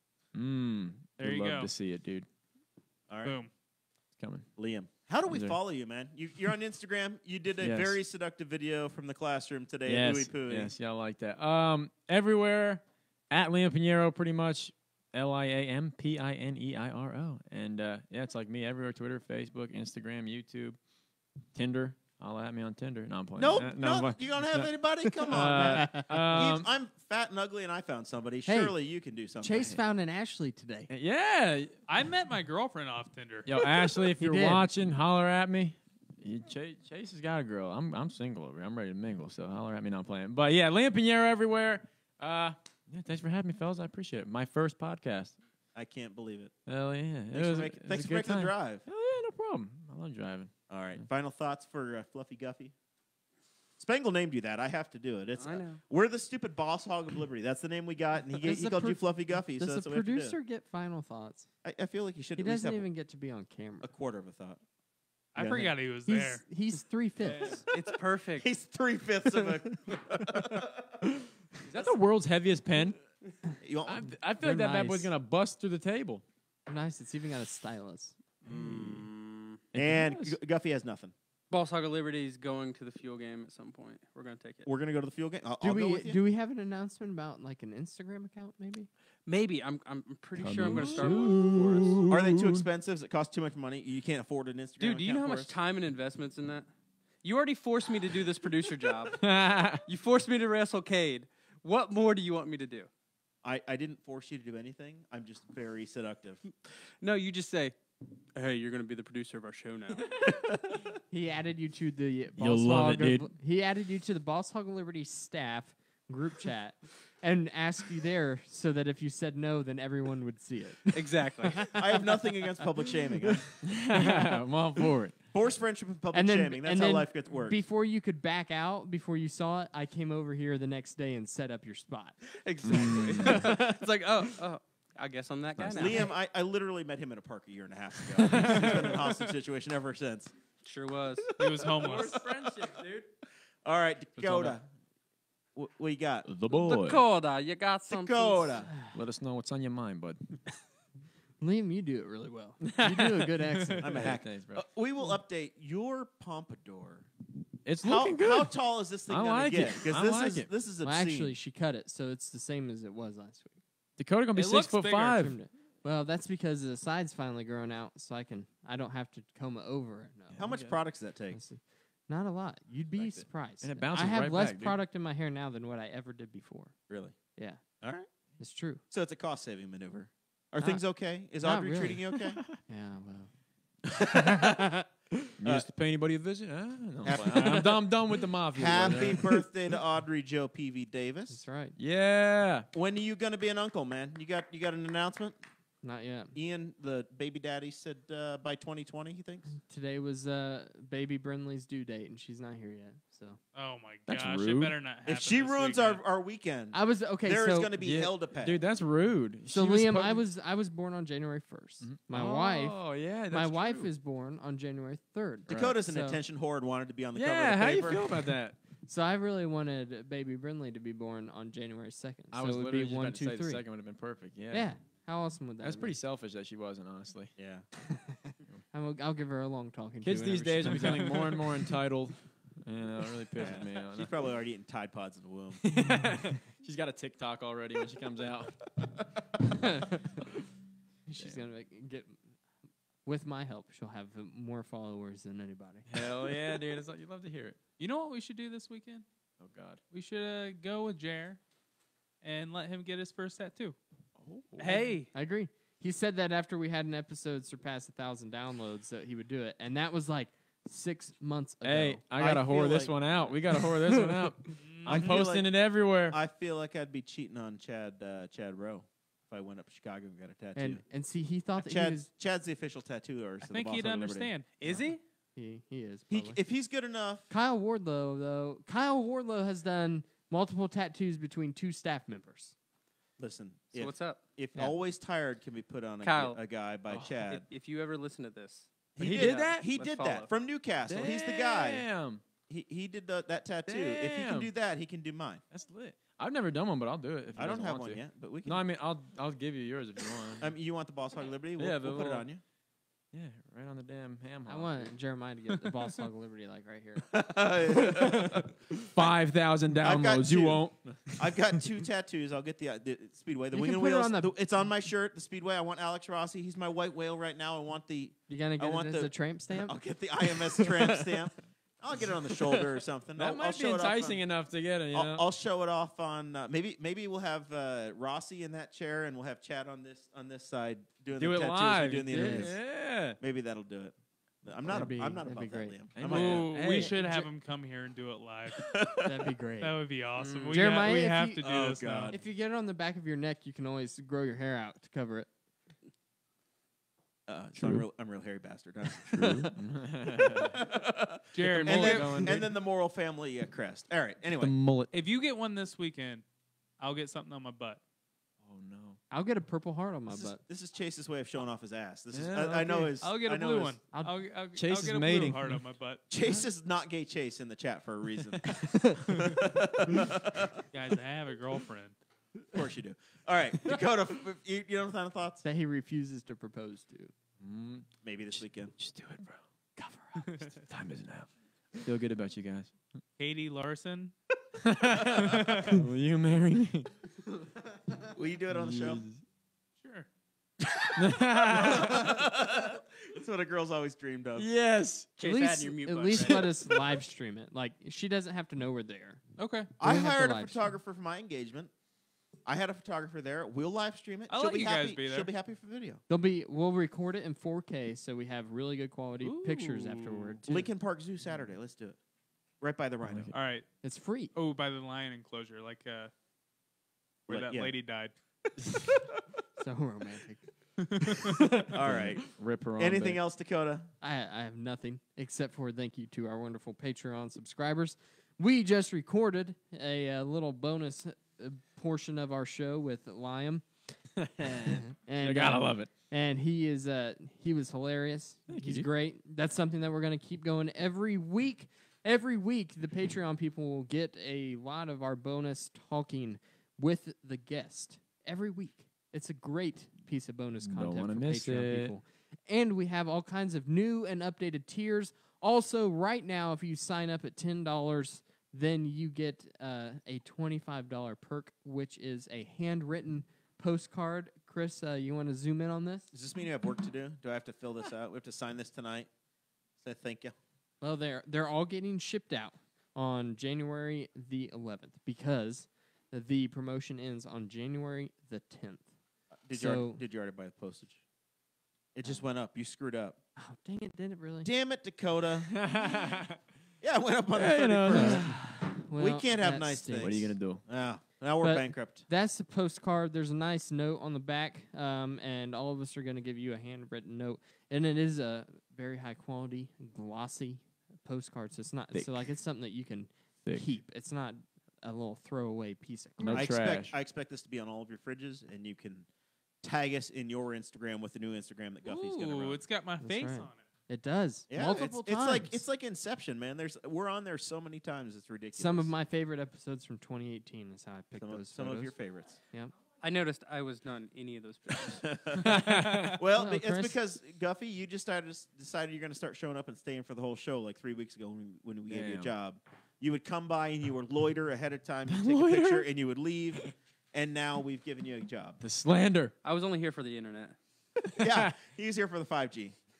Mm. There Would you love go. to see it, dude. All right, Boom. It's coming. Liam. How do we Is there- follow you, man? You, you're on Instagram. You did a Yes. very seductive video from the classroom today Yes, at Ooey Pooey. yes, y'all like that. Um, everywhere at Liam Pineiro, pretty much. L I A M P I N E I R O. And uh, yeah, it's like me everywhere: Twitter, Facebook, Instagram, YouTube, Tinder. I'll at me on Tinder. No, I'm playing. Nope, Uh, no, I'm playing. you don't have No. anybody? Come on, man. Uh, um, He's- I'm fat and ugly, and I found somebody. Hey, Surely you can do something. Chase found an Ashley today. yeah, I met my girlfriend off Tinder. yo, Ashley, if He you're did. watching, holler at me. You, Chase, Chase has got a girl. I'm I'm single over here. I'm ready to mingle, so holler at me. Not playing, but yeah, Liam Pineiro everywhere. Uh, yeah, thanks for having me, fellas. I appreciate it. My first podcast. I can't believe it. Hell yeah, it Thanks was for, a- make, it was thanks a for good making the time. drive. Hell yeah, no problem. I love driving. All right. Final thoughts for uh, Fluffy Guffey. Spangle named you that. I have to do it. It's I know. We're the stupid boss hog of liberty. That's the name we got, and he, Does he the called you pro- Fluffy Guffey. So Does that's the what we have to do. producer get final thoughts? I, I feel like you should He at least doesn't have even get to be on camera. a quarter of a thought. I Yeah, forgot he was He's there. he's three fifths. It's perfect. He's three fifths of a. Is that the world's heaviest pen? you want I, one? I feel like They're that bad boy's nice. gonna bust through the table. Nice. It's even got a stylus. Mm. It And does. Gu- Guffey has nothing. Boss Hog of Liberty is going to the fuel game at some point. We're gonna take it. We're gonna go to the fuel game. I'll, Do I'll go we with you. do we have an announcement about like an Instagram account maybe? Maybe I'm. I'm pretty sure I'm Coming gonna start one for us. Are they too expensive? Does it cost too much money? You can't afford an Instagram. Dude, do you know how account much for us? time and investments in that? You already forced me to do this producer job. That's You forced me to wrestle Cade. What more do you want me to do? I, I didn't force you to do anything. I'm just very seductive. No, you just say, "Hey, you're gonna be the producer of our show now." He added you to the Boss You'll love Hog it, dude. of, He added you to the Boss Hog of Liberty staff group chat and asked you there so that if you said no, then everyone would see it. Exactly. I have nothing against public shaming. I'm all for it. Forced friendship and public And then, shaming. That's and how then life gets worked. Before you could back out, before you saw it, I came over here the next day and set up your spot. Exactly. it's like, oh, oh, I guess I'm that guy Nice. now. Liam, I, I literally met him in a park a year and a half ago. He's he's been in a hostage situation ever since. Sure was. He was homeless. friendship, dude. All right, all Dakota. What, what you got? The boy. Dakota, you got something. Dakota. Let us know what's on your mind, bud. Liam, you do it really well. You do a good accent. I'm a hack. Thanks, bro. Uh, we will update your pompadour. It's How, looking good. how tall is this thing I gonna like get? it. Because I this like is it. this is Well, obscene. actually, she cut it, so it's the same as it was last week. Dakota gonna be It six looks foot bigger. five. Trimmed it. Well, that's because the side's finally grown out, so I can I don't have to comb it over it. No. how much Okay. product does that take? Let's see. Not a lot. You'd be Expect it. surprised. And it bounces I have right less back, dude. product in my hair now than what I ever did before. Really? Yeah, All right. it's true. So it's a cost saving maneuver. Are Not- things okay? Is not Audrey really. treating you okay? Yeah, well. You used to pay anybody a visit? Ah, no, Happy- I'm, I'm done. I'm done with the mafia. Happy birthday to Audrey Joe P V Davis. That's right. Yeah. When are you gonna be an uncle, man? You got you got an announcement? Not yet. Ian, the baby daddy, said uh, by twenty twenty. He thinks. Today was uh, baby Brinley's due date, and she's not here yet. So Oh my That's gosh! It rude. better not happen. If she this ruins weekend. our, our weekend, I was okay. there is so going to be Yeah, hell to pay. Dude, that's rude. so She was Liam, supposed- I was I was born on January first. Mhm. My oh, wife, yeah, that's my wife true. is born on January third. Dakota's an So- attention whore and wanted to be on the Yeah, cover of the how you paper. feel about that? So I really wanted baby Brinley to be born on January second. I So was it would literally be just one, about to two, say the three. second would have been perfect. Yeah. Yeah. How awesome would that? That's be? pretty selfish that she wasn't, honestly. Yeah. I'm, a- I'll give her a long talking. to Kids these whenever days she are comes becoming out. more and more entitled. You know, it really pisses me She's off. probably already eating Tide Pods in the womb. She's got a TikTok already when she comes out. She's gonna like, get with my help, she'll have uh, more followers than anybody. Hell yeah, dude. It's like, you'd love to hear it. You know what we should do this weekend? Oh, God. We should uh, go with Jer and let him get his first tattoo. Hey, I agree. He said that after we had an episode surpass a thousand downloads, that he would do it, and that was like six months ago. Hey, I got to I whore feel this like- one out. We got to whore this one out. I I'm feel posting like- it everywhere. I feel like I'd be cheating on Chad uh, Chad Rowe if I went up to Chicago and got a tattoo. and and see, he thought that Chad, he was. Chad's the official tattoo artist. I of the think Boss he'd Hog of Liberty. understand. is he? He he is. He, probably. if he's good enough, Kyle Wardlow though, Kyle Wardlow has done multiple tattoos between two staff members. listen. So if what's up? if Yeah. Always Tired can be put on a, Kyle. a guy by Oh, Chad. If, if you ever listen to this, He did that? He Let's did follow. that from Newcastle. He's the guy. Damn. He he did the, that tattoo. If he can Damn. do that, he can do mine. That's lit. I've never done one, but I'll do it. If you I don't guys have want one to. yet, but we can. No, I mean, I'll I'll give you yours if you want. I mean, you want the Boss Hog of Liberty? We'll, Yeah, we'll the put it little- on you. Yeah, right on the damn ham I hock. want Jeremiah to get the Boss Hog of Liberty like right here. Five thousand I've got downloads. You two. won't. I've got two tattoos. I'll get the, uh, the Speedway. The You wing can and put it wheels. on the- the- it's on my shirt. The Speedway. I want Alex Rossi. He's my white whale right now. I want the. You gonna I get want it as the- a tramp stamp? I'll get the I M S tramp stamp. I'll get it on the shoulder or something. That I'll, might I'll be show it off enticing on- enough to get it. You I'll, know? I'll show it off on uh, maybe maybe we'll have uh, Rossi in that chair and we'll have Chad on this on this side doing do the it tattoos live. and doing the yeah. interviews. yeah. Maybe that'll do it. I'm not. That'd be- a, I'm not that'd above be that, great. Liam. Hey, I'm man. Ooh, Hey, we should have Jer- him come here and do it live. That'd be great. That would be awesome. Mm. We, got- Jeremiah, we if have you- to do Oh, this now. God. If you get it on the back of your neck, you can always grow your hair out to cover it. Uh, so I'm True. real. I'm a real hairy bastard. Huh? Jared, and, mullet then, going, and dude. then the Morrell family uh, crest. All right. Anyway, the mullet. if you get one this weekend, I'll get something on my butt. Oh no. I'll get a purple heart on my this is, butt. this is Chase's way of showing off his ass. This is. Yeah, I, I know okay. his. I'll get I a know blue his- one. I'll- I'll, I'll, Chase I'll is get a mating. blue heart on my butt. Chase is not gay Chase in the chat for a reason. Guys, I have a girlfriend. Of course you do. All right, Dakota, f- you, you have final thoughts? That he refuses to propose to. Mm, Maybe this weekend. just do it, bro. Cover up. Time is now. Feel good about you guys. Katie Larson. Will you marry me? Will you do it on the show? Sure. That's what a girl's always dreamed of. Yes. Chase at that in least, your mute at button, least right? let us live stream it. Like she doesn't have to know we're there. Okay. I We have to hired a live stream. photographer for my engagement. I had a photographer there. We'll live stream it. I'll She'll let be you happy. guys be there. She'll be happy for video. They'll be. We'll record it in four K, so we have really good quality pictures Ooh. afterward. Too. Lincoln Park Zoo Saturday. Let's do it. Right by the Rhino. like it. All right. It's free. Oh, by the lion enclosure, like uh, where Like, that yeah. lady died. So romantic. All right. Rip her on. Anything else, Dakota? I, I have nothing except for thank you to our wonderful Patreon subscribers. We just recorded a, uh little bonus uh, portion of our show with Liam, and You gotta uh, love it. and he is uh he was hilarious. Thank you, He's dude. great. That's something that we're gonna keep going every week. Every week, the Patreon people will get a lot of our bonus talking with the guest every week. It's a great piece of bonus Don't content wanna for miss Patreon it. people. And we have all kinds of new and updated tiers. Also, right now, if you sign up at ten dollars, then you get uh, a twenty-five dollar perk, which is a handwritten postcard. Chris, uh, you want to zoom in on this? Does this mean you have work to do? Do I have to fill this out? We have to sign this tonight. Say thank you. Well, they're they're all getting shipped out on January the eleventh because the promotion ends on January the tenth. Did you already, So- did you already buy the postage? It just went up. You screwed up. Oh, dang it! Did it really? Damn it, Dakota. Yeah, it went up on the Yeah, you know, thirty-first. Well, We can't have that nice stinks. things. What are you gonna do? Ah, now we're But- bankrupt. That's the postcard. There's a nice note on the back, um, and all of us are going to give you a handwritten note. And it is a very high quality, glossy postcard. So it's not Thick. so like it's something that you can Thick. keep. It's not a little throwaway piece of No crap. I expect trash. I expect this to be on all of your fridges, and you can tag us in your Instagram with the new Instagram that Guffey's going to Ooh, run. it's got my That's face right. on it. It does Yeah, multiple it's, it's times. like it's like Inception, man. There's we're on there so many times, it's ridiculous. some of my favorite episodes from twenty eighteen is how I picked some of, those. some of photos. your favorites. I noticed I was not in any of those pictures. Well, Well, be- it's Chris. because Guffey, you just started, decided you're going to start showing up and staying for the whole show like three weeks ago when we, when we gave you a Damn. job. You would come by and you would loiter ahead of time, you take a Loiter. picture, and you would leave. And now we've given you a job. The slander. I was only here for the internet. Yeah, he's here for the five G.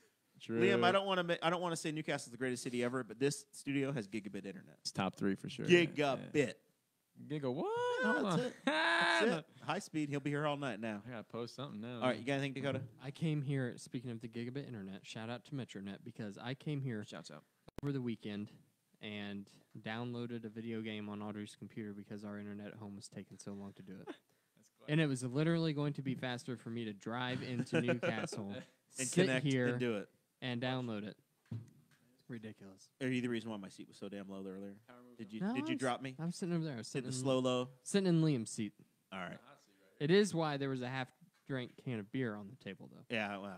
True. Liam, I don't want to. I don't want to say Newcastle's the greatest city ever, but this studio has gigabit internet. It's top three for sure. Gigabit. Yeah. Giga what? Yeah, Hold that's on. it. That's it. High speed. He'll be here all night now. I gotta post something now. All right, you got anything, Dakota? I came here, speaking of the gigabit internet, shout out to Metronet, because I came here Shouts out. over the weekend and downloaded a video game on Audrey's computer because our internet at home was taking so long to do it. And it was literally going to be faster for me to drive into Newcastle, And sit connect here, and do it. and download it. Ridiculous. Are you the reason why my seat was so damn low earlier? Did you No, Did you I'm drop me? I'm sitting over there. I was Hit sitting the in, slow low. sitting in Liam's seat. All right. It is why there was a half-drink can of beer on the table, though. Yeah. Well,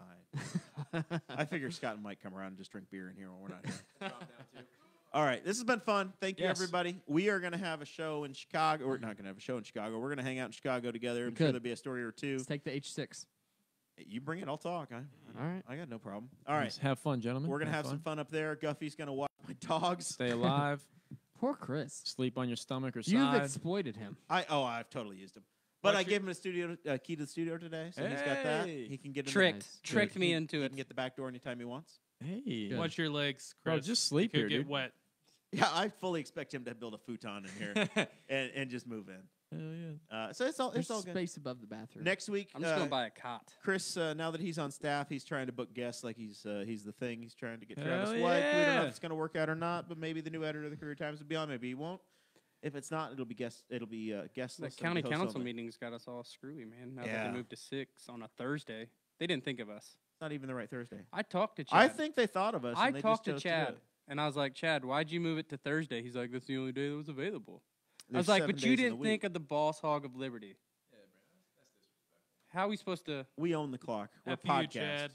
I, I figure Scott and Mike come around and just drink beer in here when we're not here. All right, this has been fun. Thank you, Yes. everybody. We are going to have a show in Chicago. We're not going to have a show in Chicago. We're going to hang out in Chicago together. We I'm sure could. there'll be a story or two. Let's take the H six. You bring it, I'll talk. I, I, All right. I got no problem. All right, Just have fun, gentlemen. we're going to have some fun up there. Guffey's going to watch my dogs. Stay alive. Poor Chris. Sleep on your stomach or You've side. exploited him. I Oh, I've totally used him. But Watch I your- gave him a studio uh, key to the studio today, so he's got that. Hey. He can get in Tricked, Nice. tricked He- me he- into he it. can get the back door anytime he wants. Hey. Good. Watch your legs, Bro, Chris. just sleep you here, could get dude. wet. Yeah, I fully expect him to build a futon in here and, and just move in. Hell yeah. Uh, so it's all There's it's all good. space above the bathroom. Next week, I'm just uh, gonna buy a cot. Chris, uh, now that he's on staff, he's trying to book guests like he's uh, he's the thing. He's trying to get Hell Travis White. We don't know yeah. if it's going to work out or not, but maybe the new editor of the Career Times will be on. Maybe he won't. If it's not, it'll be guest. It'll be uh, guest. The list, county it'll be host council only. meetings got us all screwy, man. Now that Yeah. they moved to six on a Thursday, they didn't think of us. It's not even the right Thursday. I talked to Chad. I think they thought of us. I and they talked just to chose Chad, do it. and I was like, Chad, why'd you move it to Thursday? He's like, that's the only day that was available. I There's was like, seven but you days in the didn't think week. of the boss hog of liberty. How are we supposed to? We own the clock. We're a F you, podcast. Chad.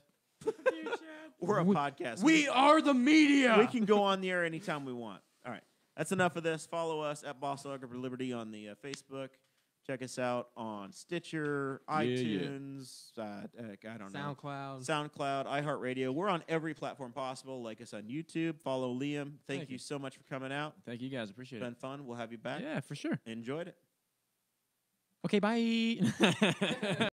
We're a We- podcast. We are the media. we can go on the air anytime we want. All right. That's enough of this. Follow us at Boss Hog of Liberty on the uh, Facebook. Check us out on Stitcher, Yeah, yeah. iTunes, Uh, uh, I don't know. SoundCloud. SoundCloud, iHeartRadio. We're on every platform possible. Like us on YouTube. Follow Liam. Thank, Thank you you. so much for coming out. Thank you guys. It's Appreciate been it. fun. We'll have you back. Yeah, for sure. Enjoyed it. Okay, bye.